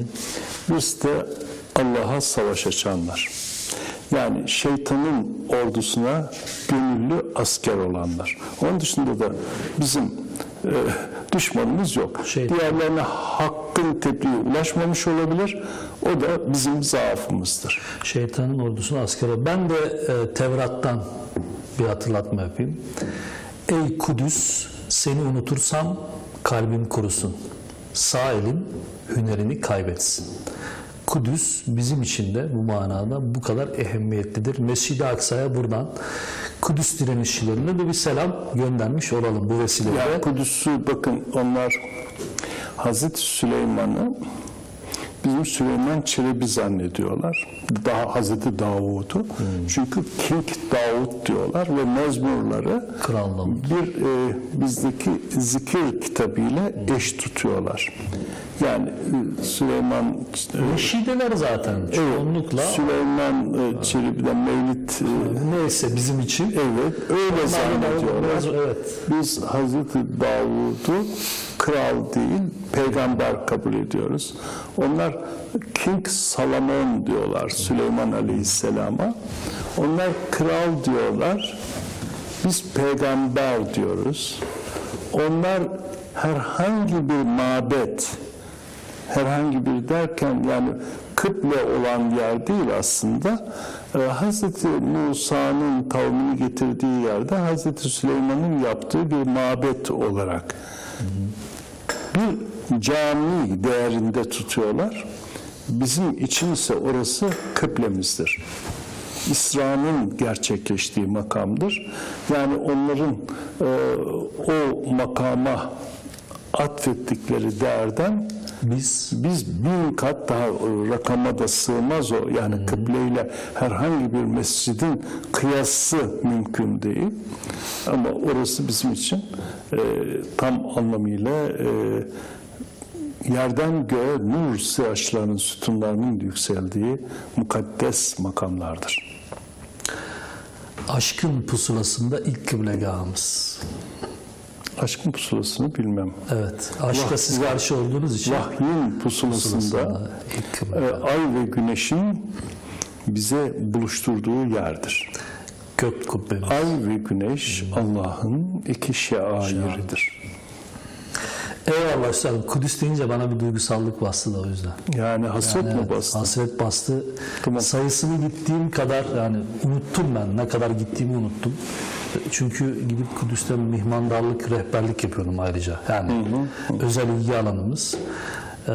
Birisi de Allah'a savaş açanlar. Yani şeytanın ordusuna gönüllü asker olanlar. Onun dışında da bizim e, düşmanımız yok. Şeytan. Diğerlerine hakkın tebliği ulaşmamış olabilir. O da bizim zaafımızdır. Şeytanın ordusuna asker. Ben de e, Tevrat'tan bir hatırlatma yapayım. Ey Kudüs, seni unutursam kalbim kurusun. Sağ elin hünerini kaybetsin. Kudüs bizim için de bu manada bu kadar ehemmiyetlidir. Mescid-i Aksa'ya buradan Kudüs direnişçilerine de bir selam göndermiş olalım bu vesileyle. Ya Kudüs'ü bakın onlar Hazreti Süleyman'ı bizim Süleyman Çelebi zannediyorlar. Daha Hazreti Davud'u. Hmm. Çünkü King Davud diyorlar ve mezmurları bir e, bizdeki zikir kitabıyla eş tutuyorlar. Yani e, Süleyman Neşideler zaten çoğunlukla. Evet, Süleyman e, Çelebi'den Mevlid e, neyse bizim için. Evet, öyle zannediyorlar. Evet. Biz Hazreti Davud'u kral değil, peygamber kabul ediyoruz. Onlar King Solomon diyorlar Süleyman Aleyhisselam'a. Onlar kral diyorlar. Biz peygamber diyoruz. Onlar herhangi bir mabet, herhangi bir derken yani kıble olan yer değil aslında. Ee, Hazreti Musa'nın kavmini getirdiği yerde Hazreti Süleyman'ın yaptığı bir mabet olarak bir cami değerinde tutuyorlar. Bizim için ise orası kıblemizdir. İsra'nın gerçekleştiği makamdır. Yani onların e, o makama atfettikleri değerden biz biz bin kat daha rakama da sığmaz o. Yani hmm. kıbleyle herhangi bir mescidin kıyası mümkün değil. Ama orası bizim için e, tam anlamıyla e, yerden göğe nur sıraçlarının, sütunlarının yükseldiği mukaddes makamlardır. Aşkın pusulasında ilk kıblegahımız. Aşkın pusulasını bilmem. Evet. Aşka Vah, siz karşı olduğunuz için. Vahyin pusulasında e, ay ve güneşin bize buluşturduğu yerdir. Gök kubbemiz. Ay ve güneş Allah'ın iki şairidir. Eyvallah üstadım. Kudüs deyince bana bir duygusallık bastı da o yüzden. Yani hasret Yani mi evet, bastı? hasret bastı. Tamam. Sayısını gittiğim kadar yani unuttum ben. Ne kadar gittiğimi unuttum. Çünkü gidip Kudüs'te mihmandarlık, rehberlik yapıyorum ayrıca. Yani hı hı. özel ilgi alanımız. Ee,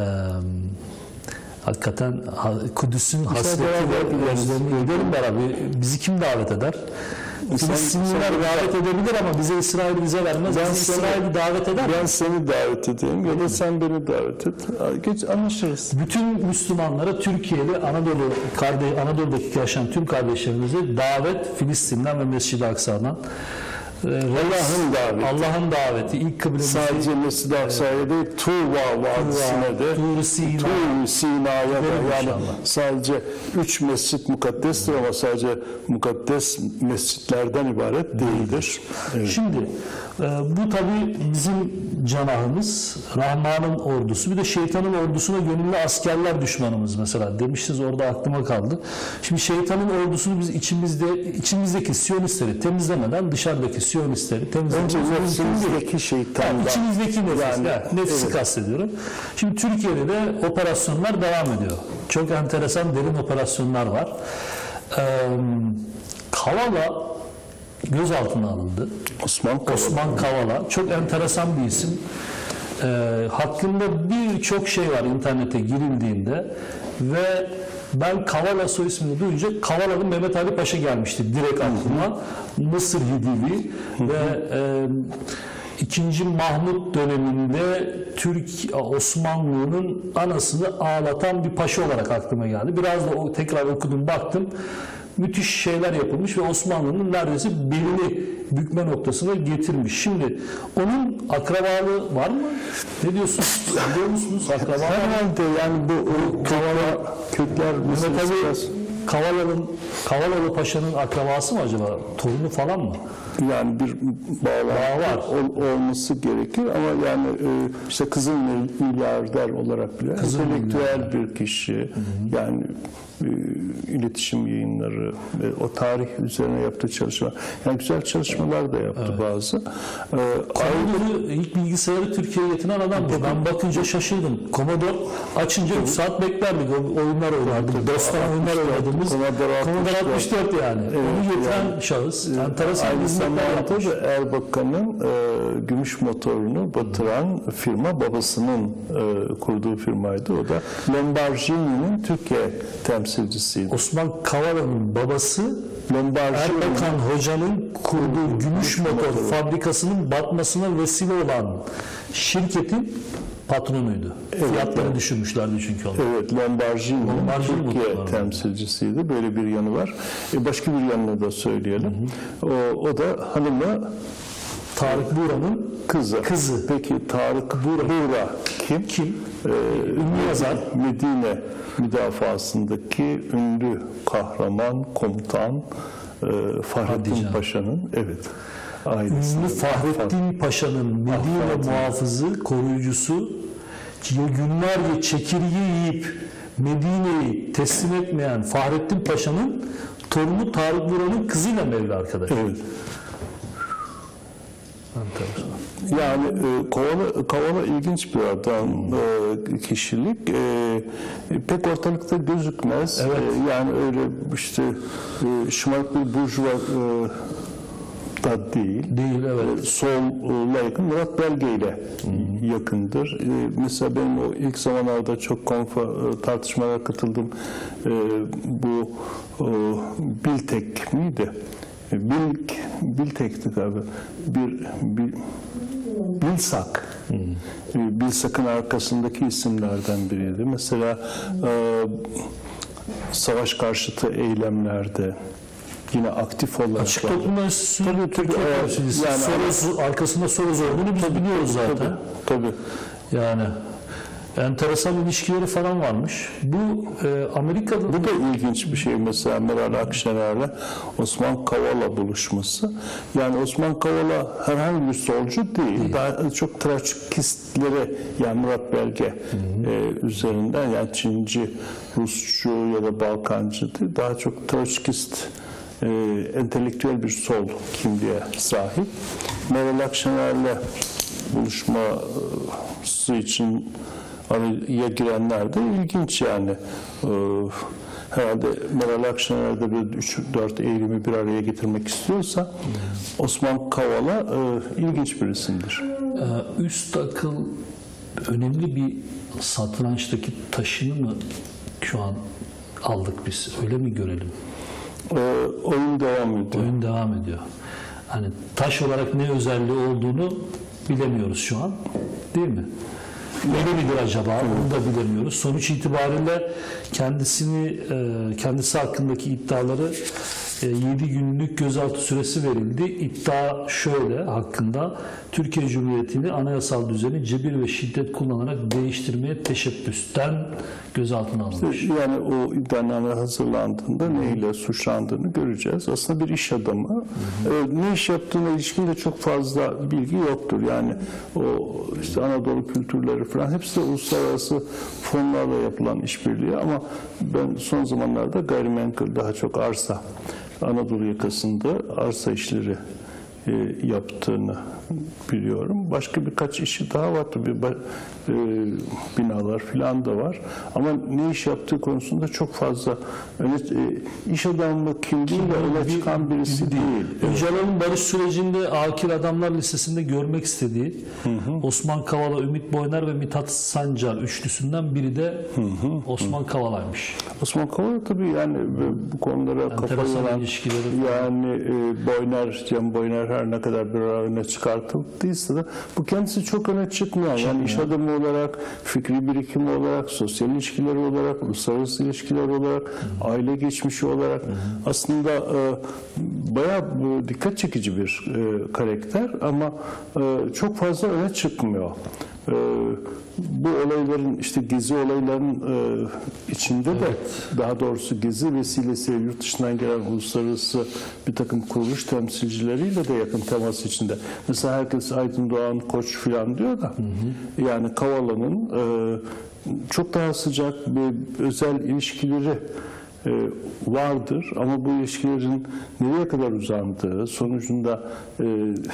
hakikaten Kudüs'ün hasreti ve özlemini gidelim beraber. Bizi kim davet eder? Filistinliler davet edebilir ama bize İsrail bize vermez. Ben İsrail'i davet eder. Ben seni davet edeyim ya da sen beni davet et. Geç anlaşırız. Bütün Müslümanlara Türkiye'li Anadolu kardeş Anadolu'daki yaşayan tüm kardeşlerimize davet Filistin'den ve Mescid-i Aksa'dan. Allah'ın daveti. Allah'ın daveti. İlk kıblemizi sadece Mescid-i Aksa'ya değil, Tuva Vadisi'ne de, Tur Sina. Tur Sina'ya da. Yani inşallah. sadece üç mescit mukaddestir ama sadece mukaddes mescitlerden ibaret değildir. Evet. Şimdi bu tabii bizim canahımız, Rahman'ın ordusu, bir de şeytanın ordusuna gönüllü askerler düşmanımız mesela. Demiştiniz orada aklıma kaldı. Şimdi şeytanın ordusunu biz içimizde içimizdeki Siyonistleri temizlemeden dışarıdaki Siyonistleri temizlemeden önce nefsimizdeki şeytandan. Yani içimizdeki nefis, yani, yani, nefsi evet. kastediyorum. Şimdi Türkiye'de de operasyonlar devam ediyor. Çok enteresan derin operasyonlar var. Ee, Kavala gözaltına alındı. Osman Kavala. Osman Kavala. Çok enteresan bir isim. Ee, hakkında birçok şey var internete girildiğinde ve ben Kavala soy ismini duyunca Kavala'nın Mehmet Ali Paşa gelmişti direkt aklıma. Mısır Hidivi ve e, İkinci Mahmut döneminde Türk Osmanlı'nın anasını ağlatan bir paşa olarak aklıma geldi. Biraz da o tekrar okudum baktım. Müthiş şeyler yapılmış ve Osmanlı'nın neredeyse belini bükme noktasına getirmiş. Şimdi onun akrabalığı var mı? Ne diyorsunuz? Biliyor musunuz? Akrabalığı herhalde yani bu Kavala kökler Mehmet Ali Kavala'nın Kavalalı Paşa'nın akrabası mı acaba? Torunu falan mı? Yani bir bağlar var. Ol, olması gerekir ama yani e, işte Kızıl Milyarder olarak bile Kızıl entelektüel milyarder. Bir kişi. Hı-hı. Yani e, iletişim yayınları ve o tarih üzerine yaptığı çalışma. Yani güzel çalışmalar da yaptı evet. bazı. E, Commodore ilk bilgisayarı Türkiye'ye getiren adamdı. Ben bakınca şaşırdım. Commodore açınca üç saat beklerdik. Oyunlar oynardık. Dostlar oyunlar oynadığımız Commodore altmış dört yani. Evet, onu getiren yani, şahıs. Enteresan aynı zamanda da Erbakan'ın e, gümüş motorunu batıran firma babasının e, kurduğu firmaydı. O da Lamborghini'nin Türkiye temsilcisiydi. Osman Kavala'nın babası Lamborghini Erbakan Hoca'nın kurduğu gümüş motor motoru. fabrikasının batmasına vesile olan şirketin patronuydu. Evet, Fiyatları evet. düşürmüşlerdi çünkü onu. Evet, Lamborghini'nin Türkiye temsilcisiydi. Böyle bir yanı var. E, başka bir yanını da söyleyelim. Hı hı. O, o da hanımı Tarık Buğra'nın kızı. kızı. Peki Tarık Buğra, Buğra kim? Kim? Ee, ünlü yazar. Medine müdafasındaki ünlü kahraman, komutan e, Fahrettin Paşa'nın evet. Ailesi. Ünlü Fahrettin Paşa'nın Medine muhafızı, koruyucusu ki günlerce çekirge yiyip Medine'yi teslim etmeyen Fahrettin Paşa'nın torunu Tarık Buğra'nın kızıyla Mevla arkadaş. Evet. Yani e, Kavala, Kavala ilginç bir adam, e, kişilik. E, pek ortalıkta gözükmez. Evet. E, yani öyle işte e, şımarık bir burjuva e, da değil. Değil, evet. Sola yakın, Murat Belge ile hmm. yakındır. Ee, mesela benim o ilk zamanlarda çok konfa, tartışmalara katıldım. Ee, bu e, Biltek miydi? Bil, Biltek'ti galiba. Bir, bir Bilsak. Hmm. Bilsak'ın arkasındaki isimlerden biriydi. Mesela e, savaş karşıtı eylemlerde yine aktif olarak. Açık Toplum Enstitüsü tabii, tabii, yani Soros, arkasında Soros olduğunu biz tabii, biliyoruz zaten. Tabii, tabii. Yani enteresan ilişkileri falan varmış. Bu e, Amerika'da... Bu da ilginç bir şey mesela Meral Akşener'le Osman Kavala buluşması. Yani Osman Kavala herhangi bir solcu değil. değil. Daha çok Troçkistlere yani Murat Belge e, üzerinden yani Çinci, Rusçu ya da Balkancı değil. Daha çok Troçkist e, entelektüel bir sol kimliğe sahip. Meral Akşener'le buluşması için araya girenler de ilginç yani. E, herhalde Meral Akşener de bir üç dört eğilimi bir araya getirmek istiyorsa Osman Kavala e, ilginç bir isimdir. Ee, üst akıl önemli bir satrançtaki taşını mı şu an aldık biz? Öyle mi görelim? E, oyun devam ediyor. Oyun devam ediyor. Hani taş olarak ne özelliği olduğunu bilemiyoruz şu an. Değil mi? Öyle midir acaba? Onu da bilemiyoruz. Sonuç itibariyle kendisini e, kendisi hakkındaki iddiaları yedi günlük gözaltı süresi verildi. İddia şöyle hakkında: Türkiye Cumhuriyeti'ni anayasal düzeni cebir ve şiddet kullanarak değiştirmeye teşebbüsten gözaltına alınmış. Yani o iddianame hazırlandığında neyle suçlandığını göreceğiz. Aslında bir iş adamı. Hı hı. Ne iş yaptığına ilişkin de çok fazla bilgi yoktur. Yani o işte Anadolu kültürleri falan hepsi de uluslararası fonlarla yapılan işbirliği, ama ben son zamanlarda gayrimenkul, daha çok arsa, Anadolu yakasında arsa işleri e, yaptığını biliyorum. Başka birkaç işi daha var tabii, e, binalar falan da var. Ama ne iş yaptığı konusunda çok fazla öne, e, iş adamı kimliğiyle öne çıkan birisi değil. Öcalan'ın barış sürecinde Akil Adamlar Lisesi'nde görmek istediği hı hı. Osman Kavala, Ümit Boyner ve Mithat Sancar üçlüsünden biri de hı hı. Osman Kavala'ymış. Osman Kavala tabii yani bu konulara kafa yoran, yani e, Boyner, Cem Boyner her ne kadar bir öne çıkartıldıysa da bu kendisi çok öne çıkmıyor. Yani iş adamı olarak, fikri birikimi olarak, sosyal ilişkileri olarak, uluslararası ilişkiler olarak, hı. aile geçmişi olarak hı. aslında e, bayağı bu, dikkat çekici bir e, karakter, ama e, çok fazla öne çıkmıyor. E, bu olayların, işte gezi olaylarının e, içinde evet. de, daha doğrusu gezi vesilesiyle yurt dışından gelen uluslararası bir takım kuruluş temsilcileriyle de yakın temas içinde. Mesela herkes Aydın Doğan Koç filan diyor da, hı hı. yani Kavala'nın e, çok daha sıcak bir özel ilişkileri e, vardır, ama bu ilişkilerin nereye kadar uzandığı, sonucunda e,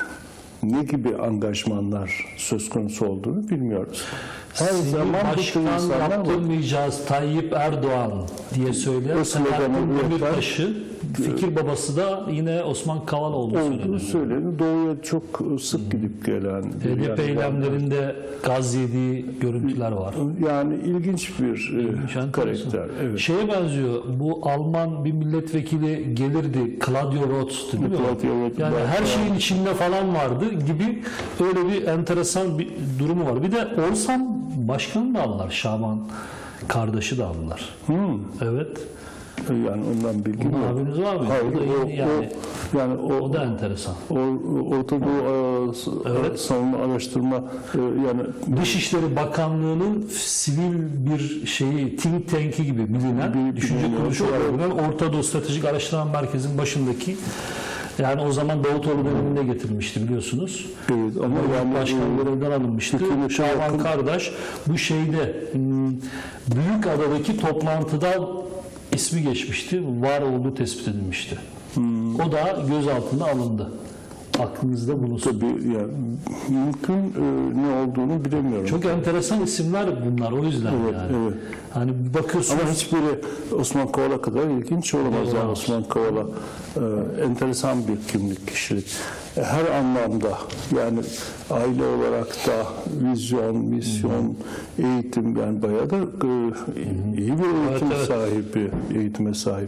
ne gibi angajmanlar söz konusu olduğunu bilmiyoruz. Her Seni zaman başkan yaptırmayacağız Tayyip Erdoğan diye söyleyen Selahattin Demirtaş'ı, fikir babası da yine Osman Kavala olduğu söyleniyor. Doğu'ya çok sık gidip gelen. H D P eylemlerinde gaz yediği görüntüler var. Yani ilginç bir ilginç, karakter. Evet. Şeye benziyor. Bu Alman bir milletvekili gelirdi. Claudio Roth değil mi? Claudio Roth. Yani her şeyin içinde falan vardı gibi, öyle bir enteresan bir durumu var. Bir de Orsan Başkanı da aldılar. Şaban kardeşi de aldılar. Hmm. Evet. Yani ondan bilgi mi? Abiniz var mı? Hayır, o, da o, yeni, yani, o, yani o, o da enteresan. O, Orta Doğu evet. Savunma Araştırma yani Dışişleri Bakanlığı'nın sivil bir şeyi, think tank'i gibi bilinen, bir, düşünce kuruluşu olarak Orta Doğu Stratejik Araştırma Merkezi'nin başındaki, yani o zaman Davutoğlu döneminde getirmişti biliyorsunuz. Evet, ama yani başkan görevden alınmıştı. Şaban kardeş bu şeyde Büyükada'daki toplantıda ismi geçmişti. Var olduğu tespit edilmişti. Hmm. O da gözaltına alındı. Aklınızda bulunsun. Tabii yani mümkün e, ne olduğunu bilemiyorum. Çok enteresan isimler bunlar, o yüzden evet, yani. Evet. Hani bakıyorsunuz. Ama hiçbiri Osman Kavala kadar ilginç olamaz. Yani Osman Kavala e, enteresan bir kimlik, kişilik. E, her anlamda, yani aile olarak da vizyon, misyon, hmm. eğitim, yani bayağı da e, iyi bir eğitim evet, evet. sahibi, eğitime sahip.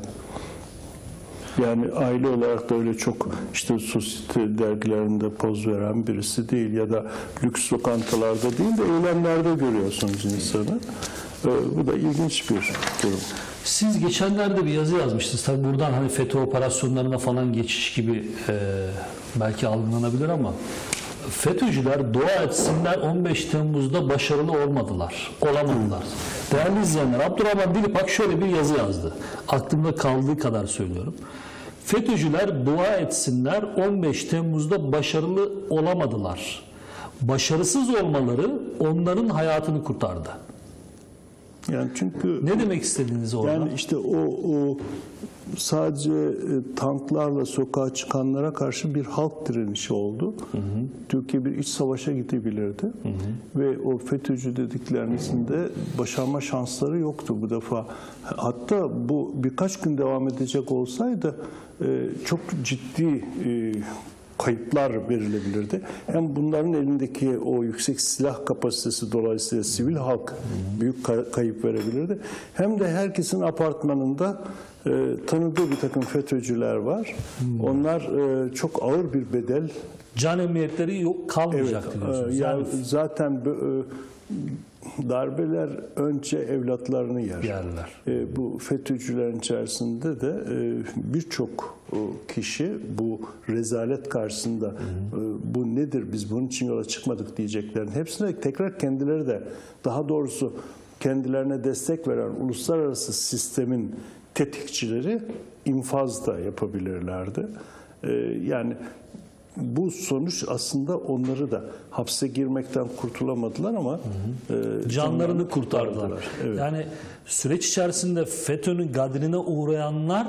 Yani aile olarak da öyle çok işte sosyete dergilerinde poz veren birisi değil, ya da lüks lokantalarda değil de eylemlerde görüyorsunuz insanı. Ee, bu da ilginç bir durum. Siz geçenlerde bir yazı yazmıştınız. Tabii buradan hani FETÖ operasyonlarına falan geçiş gibi e, belki algılanabilir, ama FETÖ'cüler dua etsinler on beş Temmuz'da başarılı olmadılar, olamadılar. Değerli izleyenler, Abdurrahman Dilipak şöyle bir yazı yazdı. Aklımda kaldığı kadar söylüyorum. FETÖ'cüler dua etsinler on beş Temmuz'da başarılı olamadılar. Başarısız olmaları onların hayatını kurtardı. Yani çünkü Ne demek istediğiniz orada? yani işte o, o sadece e, tanklarla sokağa çıkanlara karşı bir halk direnişi oldu. Hı hı. Türkiye bir iç savaşa gidebilirdi. Hı hı. Ve o FETÖ'cü dediklerinin de başarma şansları yoktu bu defa. Hatta bu birkaç gün devam edecek olsaydı e, çok ciddi e, kayıplar verilebilirdi. Hem bunların elindeki o yüksek silah kapasitesi dolayısıyla sivil halk büyük kayıp verebilirdi. Hem de herkesin apartmanında e, tanıdığı bir takım FETÖ'cüler var. Hmm. Onlar e, çok ağır bir bedel. Can emniyetleri yok kalmayacak Evet, diyorsunuz. E, yani yani zaten e, darbeler önce evlatlarını yer. Yerler. E, bu FETÖ'cülerin içerisinde de e, birçok e, kişi bu rezalet karşısında hı hı. E, bu nedir biz bunun için yola çıkmadık diyeceklerin hepsine tekrar kendileri de daha doğrusu kendilerine destek veren uluslararası sistemin tetikçileri infaz da yapabilirlerdi. E, yani bu sonuç aslında onları da hapse girmekten kurtulamadılar ama hı hı. E, canlarını kurtardılar. kurtardılar. Evet. Yani süreç içerisinde FETÖ'nün gadrine uğrayanlar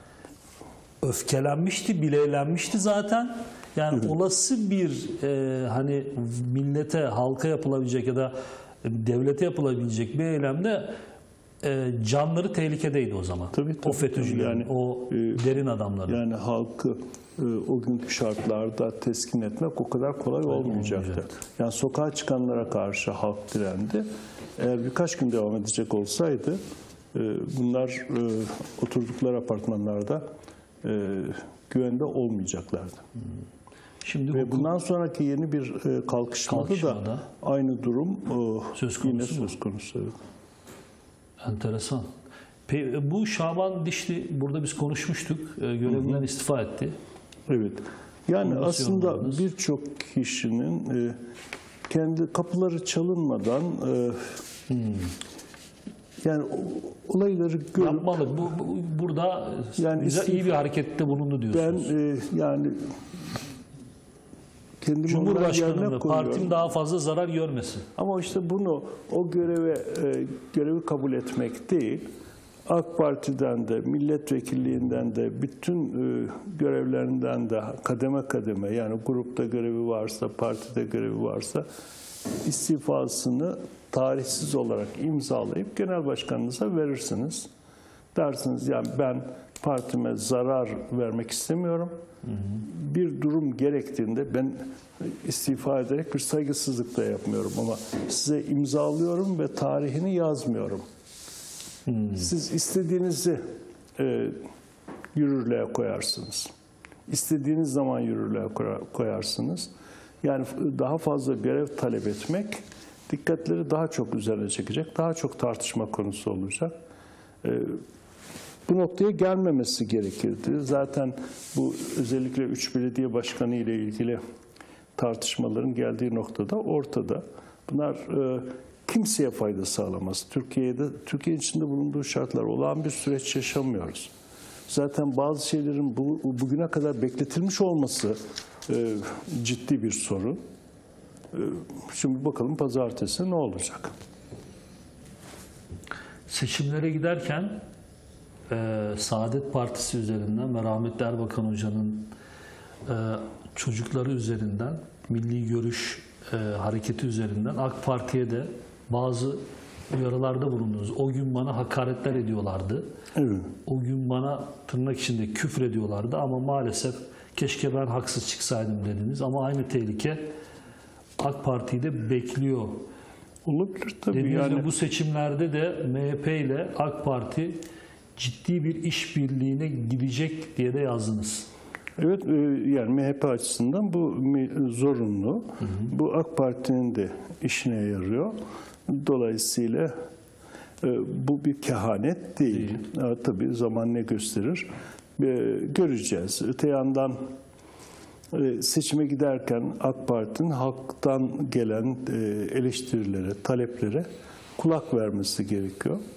öfkelenmişti, bileylenmişti zaten. Yani hı hı. olası bir e, hani millete, halka yapılabilecek ya da devlete yapılabilecek bir eylemde e, canları tehlikedeydi o zaman. Tabii, tabii, o FETÖ'cülerin, yani, o e, derin adamların. Yani halkı o günkü şartlarda teskin etmek o kadar kolay olmayacaktı. Olmayacak. Yani sokağa çıkanlara karşı halk direndi. Eğer birkaç gün devam edecek olsaydı bunlar oturdukları apartmanlarda güvende olmayacaklardı. Şimdi ve hukuk, bundan sonraki yeni bir kalkışmada, kalkışmada da aynı durum söz konusu yine söz konusu. Evet. Enteresan. Bu Şaban Dişli burada biz konuşmuştuk. Görevinden hı hı. istifa etti. Evet. Yani aslında birçok kişinin e, kendi kapıları çalınmadan e, hmm. yani olayları görüp yapmalı. Bu, bu burada yani güzel, iyi bir harekette bulundu diyorsunuz. Ben e, yani kendimi Cumhurbaşkanım partim daha fazla zarar görmesin. Ama işte bunu o göreve e, görevi kabul etmek değil. AK Parti'den de, milletvekilliğinden de, bütün e, görevlerinden de kademe kademe yani grupta görevi varsa, partide görevi varsa istifasını tarihsiz olarak imzalayıp genel başkanınıza verirsiniz. Dersiniz yani ben partime zarar vermek istemiyorum. Hı hı. Bir durum gerektiğinde ben istifa ederek bir saygısızlık da yapmıyorum ama size imzalıyorum ve tarihini yazmıyorum. Hmm. Siz istediğinizi e, yürürlüğe koyarsınız. İstediğiniz zaman yürürlüğe koyarsınız. Yani daha fazla görev talep etmek dikkatleri daha çok üzerine çekecek, daha çok tartışma konusu olacak. E, bu noktaya gelmemesi gerekirdi. Zaten bu özellikle üç belediye başkanı ile ilgili tartışmaların geldiği noktada ortada. Bunlar e, kimseye fayda sağlamaz. Türkiye'de, Türkiye içinde bulunduğu şartlar olağan bir süreç yaşamıyoruz. Zaten bazı şeylerin bu, bugüne kadar bekletilmiş olması e, ciddi bir sorun. E, şimdi bakalım pazartesi ne olacak? Seçimlere giderken e, Saadet Partisi üzerinden ve rahmetli Erbakan Hoca'nın e, çocukları üzerinden Milli Görüş e, hareketi üzerinden AK Parti'ye de bazı uyarılarda bulundunuz. O gün bana hakaretler ediyorlardı. Evet. O gün bana tırnak içinde küfür ediyorlardı ama maalesef keşke ben haksız çıksaydım dediniz. Ama aynı tehlike AK Parti'yi de bekliyor. Olabilir tabii. Dediğinizde yani... bu seçimlerde de M H P ile AK Parti ciddi bir işbirliğine gidecek diye de yazdınız. Evet, yani M H P açısından bu zorunlu. Hı hı. Bu AK Parti'nin de işine yarıyor. Dolayısıyla bu bir kehanet değil. değil. Tabii zaman ne gösterir? Göreceğiz. Öte yandan seçime giderken AK Parti'nin halktan gelen eleştirilere, taleplere kulak vermesi gerekiyor.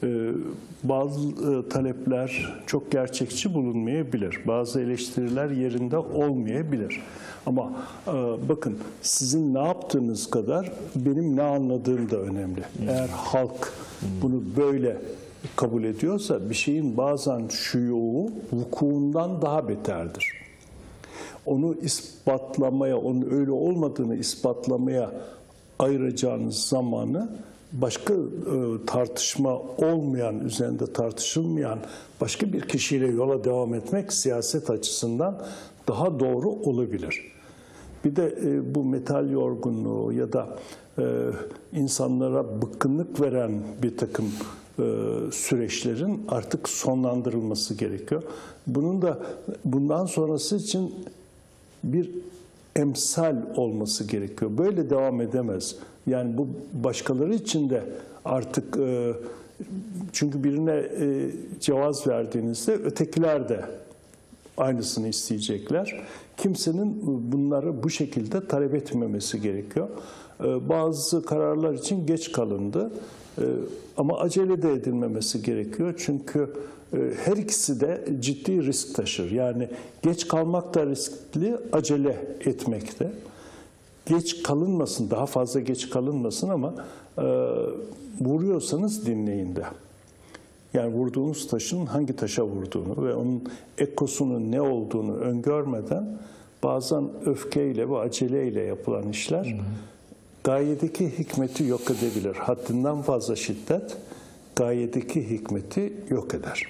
bazı e, talepler çok gerçekçi bulunmayabilir. Bazı eleştiriler yerinde olmayabilir. Ama e, bakın sizin ne yaptığınız kadar benim ne anladığım da önemli. Eğer halk bunu böyle kabul ediyorsa bir şeyin bazen şuyuğu vukuundan daha beterdir. Onu ispatlamaya, onun öyle olmadığını ispatlamaya ayıracağınız zamanı başka e, tartışma olmayan, üzerinde tartışılmayan başka bir kişiyle yola devam etmek siyaset açısından daha doğru olabilir. Bir de e, bu metal yorgunluğu ya da e, insanlara bıkkınlık veren bir takım e, süreçlerin artık sonlandırılması gerekiyor. Bunun da bundan sonrası için bir emsal olması gerekiyor. Böyle devam edemez. Yani bu başkaları için de artık e, çünkü birine e, cevaz verdiğinizde ötekiler de aynısını isteyecekler. Kimsenin bunları bu şekilde talep etmemesi gerekiyor. E, bazı kararlar için geç kalındı. E, ama acele de edilmemesi gerekiyor. Çünkü e, her ikisi de ciddi risk taşır. Yani geç kalmak da riskli, acele etmek de. Geç kalınmasın, daha fazla geç kalınmasın ama e, vuruyorsanız dinleyin de. Yani vurduğunuz taşın hangi taşa vurduğunu ve onun ekosunun ne olduğunu öngörmeden bazen öfkeyle ve aceleyle yapılan işler hmm. gayedeki hikmeti yok edebilir. Haddinden fazla şiddet gayedeki hikmeti yok eder.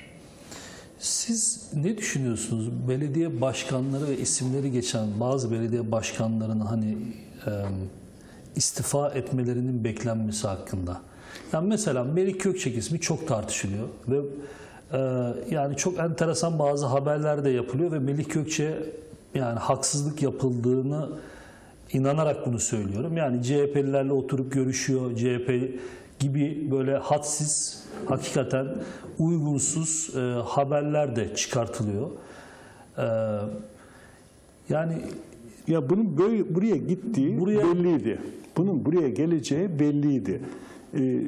Siz ne düşünüyorsunuz? Belediye başkanları ve isimleri geçen bazı belediye başkanlarının hani e, istifa etmelerinin beklenmesi hakkında. Yani mesela Melik Gökçek ismi çok tartışılıyor ve e, yani çok enteresan bazı haberler de yapılıyor ve Melik Gökçek'e yani haksızlık yapıldığını inanarak bunu söylüyorum. Yani C H P'lilerle oturup görüşüyor, C H P gibi böyle hadsiz, hakikaten uygunsuz e, haberler de çıkartılıyor. E, yani ya bunun böyle buraya gittiği buraya, belliydi. Bunun buraya geleceği belliydi. E,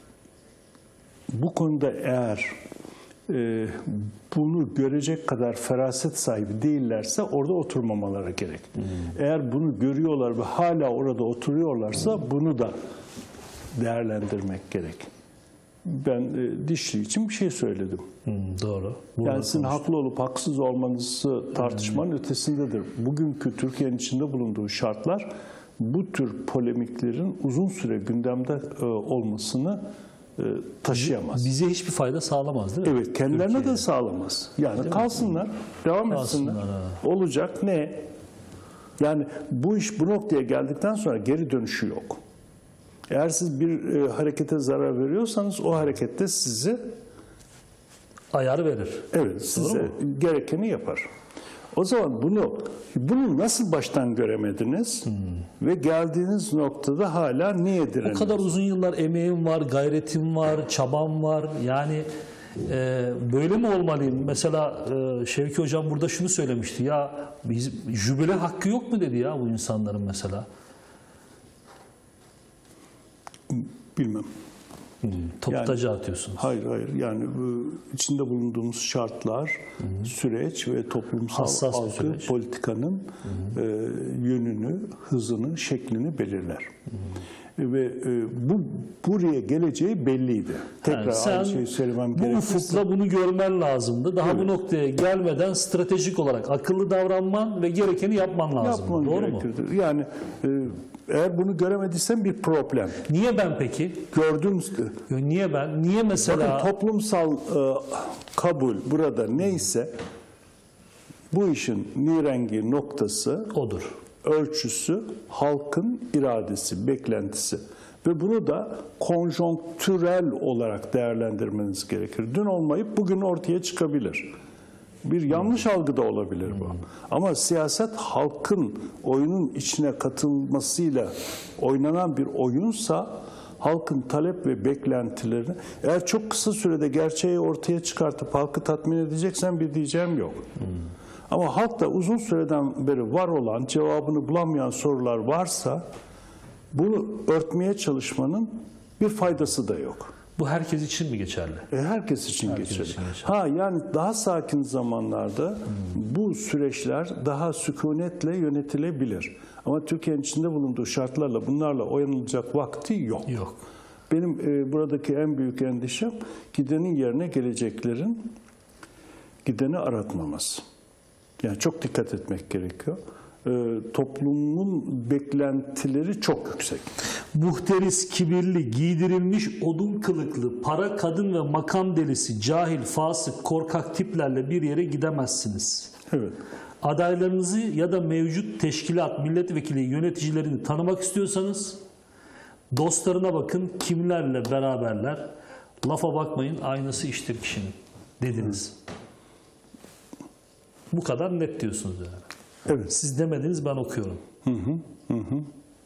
bu konuda eğer e, bunu görecek kadar feraset sahibi değillerse orada oturmamaları gerek. Hmm. Eğer bunu görüyorlar ve hala orada oturuyorlarsa hmm. bunu da değerlendirmek gerek. Ben e, Dişli için bir şey söyledim. Hmm, doğru. Burada yani sizin konuştum. Haklı olup haksız olmanızı tartışmanın hmm. ötesindedir. Bugünkü Türkiye'nin içinde bulunduğu şartlar bu tür polemiklerin uzun süre gündemde e, olmasını e, taşıyamaz. Bize hiçbir fayda sağlamaz değil mi? Evet, kendilerine Türkiye'ye de sağlamaz. Yani değil kalsınlar, mi? devam kalsınlar, etsinler. Ha. Olacak ne? Yani bu iş bu noktaya geldikten sonra geri dönüşü yok. Eğer siz bir e, harekete zarar veriyorsanız o harekette sizi ayar verir. Evet, size gerekeni yapar. O zaman bunu bunu nasıl baştan göremediniz hmm. ve geldiğiniz noktada hala niye direniyorsunuz? O kadar uzun yıllar emeğim var, gayretim var, çabam var. Yani e, böyle mi olmalıyım? Mesela e, Şevki Hocam burada şunu söylemişti. Ya biz, jübile hakkı yok mu dedi ya bu insanların mesela. Bilmem. Hmm, topu yani, taca atıyorsunuz. Hayır hayır yani bu, içinde bulunduğumuz şartlar, hı-hı. süreç ve toplumsal hassas algı politikanın e, yönünü, hızını, şeklini belirler. Hı-hı. Ve e, bu buraya geleceği belliydi. Tekrar yani aynı şeyi söylemem gerekirse. Bu ufukla bunu görmen lazımdı. Daha evet. bu noktaya gelmeden stratejik olarak akıllı davranman ve gerekeni yapman lazım. Yapman Doğru gerekirdi. mu? Yani e, eğer bunu göremediysen bir problem. Niye ben peki? Gördüm. Niye ben? Niye mesela? Bakın toplumsal e, kabul burada neyse bu işin nirengi noktası odur. Ölçüsü halkın iradesi, beklentisi. Ve bunu da konjonktürel olarak değerlendirmeniz gerekir. Dün olmayıp bugün ortaya çıkabilir. Bir yanlış algı da olabilir bu. Ama siyaset halkın oyunun içine katılmasıyla oynanan bir oyunsa halkın talep ve beklentilerini eğer çok kısa sürede gerçeği ortaya çıkartıp halkı tatmin edeceksen bir diyeceğim yok. Hmm. Ama halkta uzun süreden beri var olan cevabını bulamayan sorular varsa bunu örtmeye çalışmanın bir faydası da yok. Bu herkes için mi geçerli? E, herkes için Herkes geçerli. için geçerli. Ha yani daha sakin zamanlarda hmm. bu süreçler daha sükunetle yönetilebilir. Ama Türkiye'nin içinde bulunduğu şartlarla bunlarla oynanılacak vakti yok. Yok. Benim e, buradaki en büyük endişem gidenin yerine geleceklerin gideni aratmaması. Yani çok dikkat etmek gerekiyor. E, toplumun beklentileri çok yüksek. Muhteris, kibirli, giydirilmiş odun kılıklı, para, kadın ve makam delisi, cahil, fasık, korkak tiplerle bir yere gidemezsiniz. Evet. Adaylarınızı ya da mevcut teşkilat, milletvekili, yöneticilerini tanımak istiyorsanız dostlarına bakın, kimlerle beraberler. Lafa bakmayın, aynası iştir kişinin dediniz. Bu kadar net diyorsunuz yani. Evet. Siz demediniz, ben okuyorum. Hı hı, hı hı.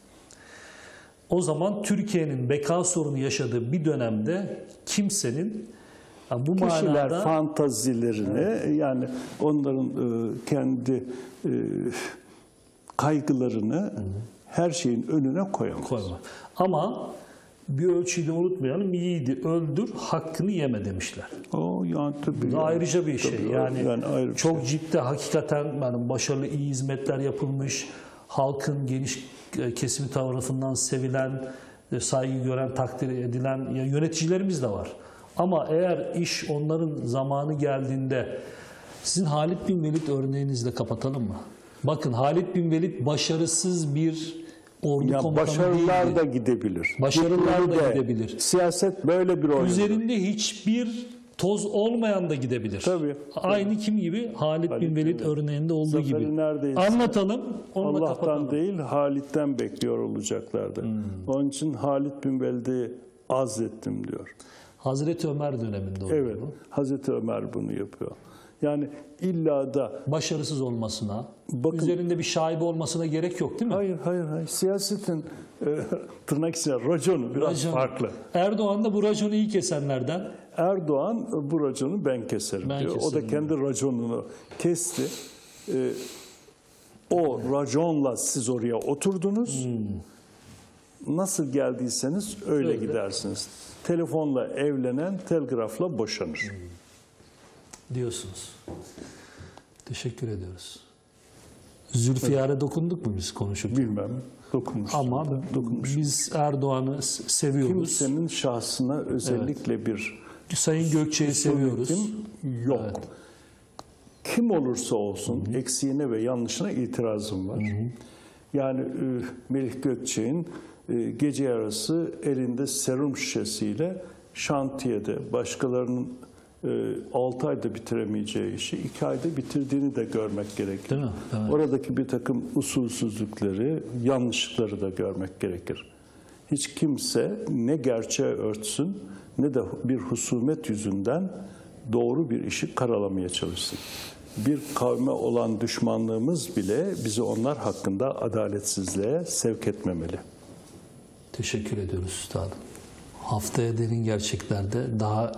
O zaman Türkiye'nin beka sorunu yaşadığı bir dönemde kimsenin yani bu Kişiler manada fantazilerine evet. yani onların e, kendi e, kaygılarını hı hı. her şeyin önüne koyamaz. Koyma. Ama bir ölçüyü de unutmayalım. Yiğidi öldür, hakkını yeme demişler. O yani tabii. Bu ayrıca bir şey. Tabii, yani, yani ayrı çok şey. ciddi hakikaten yani başarılı iyi hizmetler yapılmış. Halkın geniş kesimi tarafından sevilen, saygı gören, takdir edilen yöneticilerimiz de var. Ama eğer iş onların zamanı geldiğinde sizin Halid bin Velid örneğinizle kapatalım mı? Bakın Halid bin Velid başarısız bir ordu ya komutanı başarılar değildi. da gidebilir. Başarılar da de, gidebilir. Siyaset böyle bir oyun. Üzerinde hiçbir toz olmayan da gidebilir. Tabii. Aynı kim gibi? Halid, Halid bin Velid örneğinde olduğu Zaferi gibi. neredeyse Anlatalım. Allah'tan kapatalım. değil Halid'den bekliyor olacaklardı. Hmm. Onun için Halid bin Velid'i azlettim diyor. Hazreti Ömer döneminde oldu evet, bu. Hazreti Ömer bunu yapıyor. Yani illa da başarısız olmasına, bakın, üzerinde bir şaibe olmasına gerek yok değil mi? Hayır, hayır, hayır. Siyasetin e, tırnak içinde raconu biraz Raconu. farklı. Erdoğan da bu raconu iyi kesenlerden. Erdoğan bu raconu ben keserim ben diyor. Keserim. O da kendi raconunu kesti. E, o raconla siz oraya oturdunuz. Hmm. Nasıl geldiyseniz öyle, öyle gidersiniz. Telefonla evlenen telgrafla boşanır. Hmm. Diyorsunuz. Teşekkür ediyoruz. Zülfiyar'a evet. dokunduk mu biz konuşurken? Bilmem. Dokunmuş. Ama dokunmuş. Biz Erdoğan'ı seviyoruz. Kimsenin şahsına özellikle evet. bir Sayın Gökçe'yi seviyoruz. Yok. Evet. Kim olursa olsun Hı-hı. eksiğine ve yanlışına itirazım var. Hı-hı. Yani e, Melih Gökçek'in e, gece yarısı elinde serum şişesiyle şantiyede başkalarının altı ayda bitiremeyeceği işi iki ayda bitirdiğini de görmek gerekir. Değil mi? Evet. Oradaki bir takım usulsüzlükleri, yanlışlıkları da görmek gerekir. Hiç kimse ne gerçeği örtsün ne de bir husumet yüzünden doğru bir işi karalamaya çalışsın. Bir kavme olan düşmanlığımız bile bizi onlar hakkında adaletsizliğe sevk etmemeli. Teşekkür ediyoruz üstadım. Haftaya derin gerçeklerde daha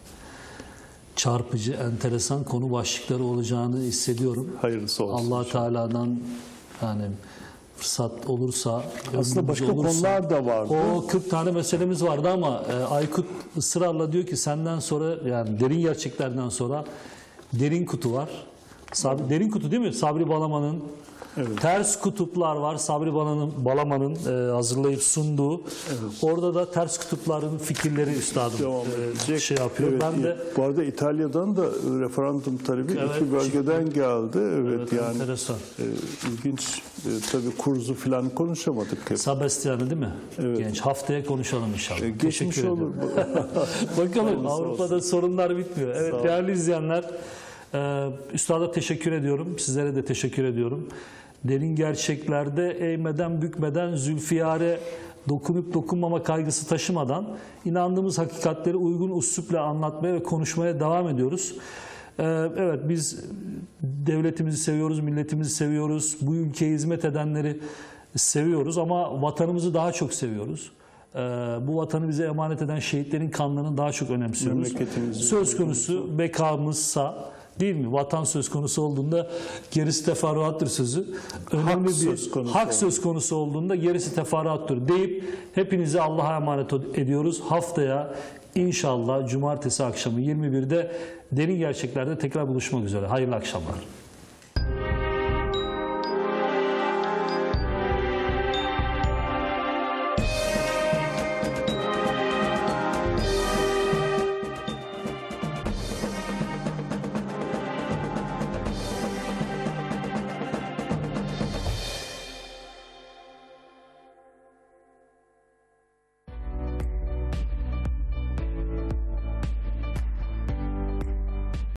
çarpıcı, enteresan konu başlıkları olacağını hissediyorum. Hayırlısı olsun. Allah Teala'dan yani fırsat olursa, aslında başka olursa, konular da vardı. O kırk tane meselemiz vardı ama e, Aykut ısrarla diyor ki senden sonra yani derin gerçeklerden sonra derin kutu var. Sabri, derin kutu değil mi? Sabri Balaman'ın evet. Ters kutuplar var. Sabri Balaman'ın Balaman'ın e, hazırlayıp sunduğu. Evet. Orada da ters kutupların fikirleri üstadım e, şey yapıyor. Evet, ben de bu arada İtalya'dan da referandum talebi evet, iki bölgeden şimdi, geldi. Evet, evet yani enteresan. E, ilginç. E, tabii kurzu falan konuşamadık hep. Sebastian'ı değil mi? Evet. Genç. Haftaya konuşalım inşallah. E, geçmiş olur. Bakalım Avrupa'da olsun. Sorunlar bitmiyor. Evet değerli izleyenler, Ee, Üstada teşekkür ediyorum. Sizlere de teşekkür ediyorum. Derin gerçeklerde eğmeden bükmeden Zülfiyar'e dokunup dokunmama kaygısı taşımadan inandığımız hakikatleri uygun üslupla anlatmaya ve konuşmaya devam ediyoruz. Ee, evet biz devletimizi seviyoruz, milletimizi seviyoruz. Bu ülkeye hizmet edenleri seviyoruz ama vatanımızı daha çok seviyoruz. Ee, bu vatanı bize emanet eden şehitlerin kanlarını daha çok önemsiyoruz. Söz konusu bekamızsa değil mi? Vatan söz konusu olduğunda gerisi teferruattır sözü. Önemli hak bir söz konusu hak söz konusu olduğunda gerisi teferruattır deyip hepinizi Allah'a emanet ediyoruz. Haftaya İnşallah cumartesi akşamı yirmi birde Derin Gerçekler'de tekrar buluşmak üzere. Hayırlı akşamlar.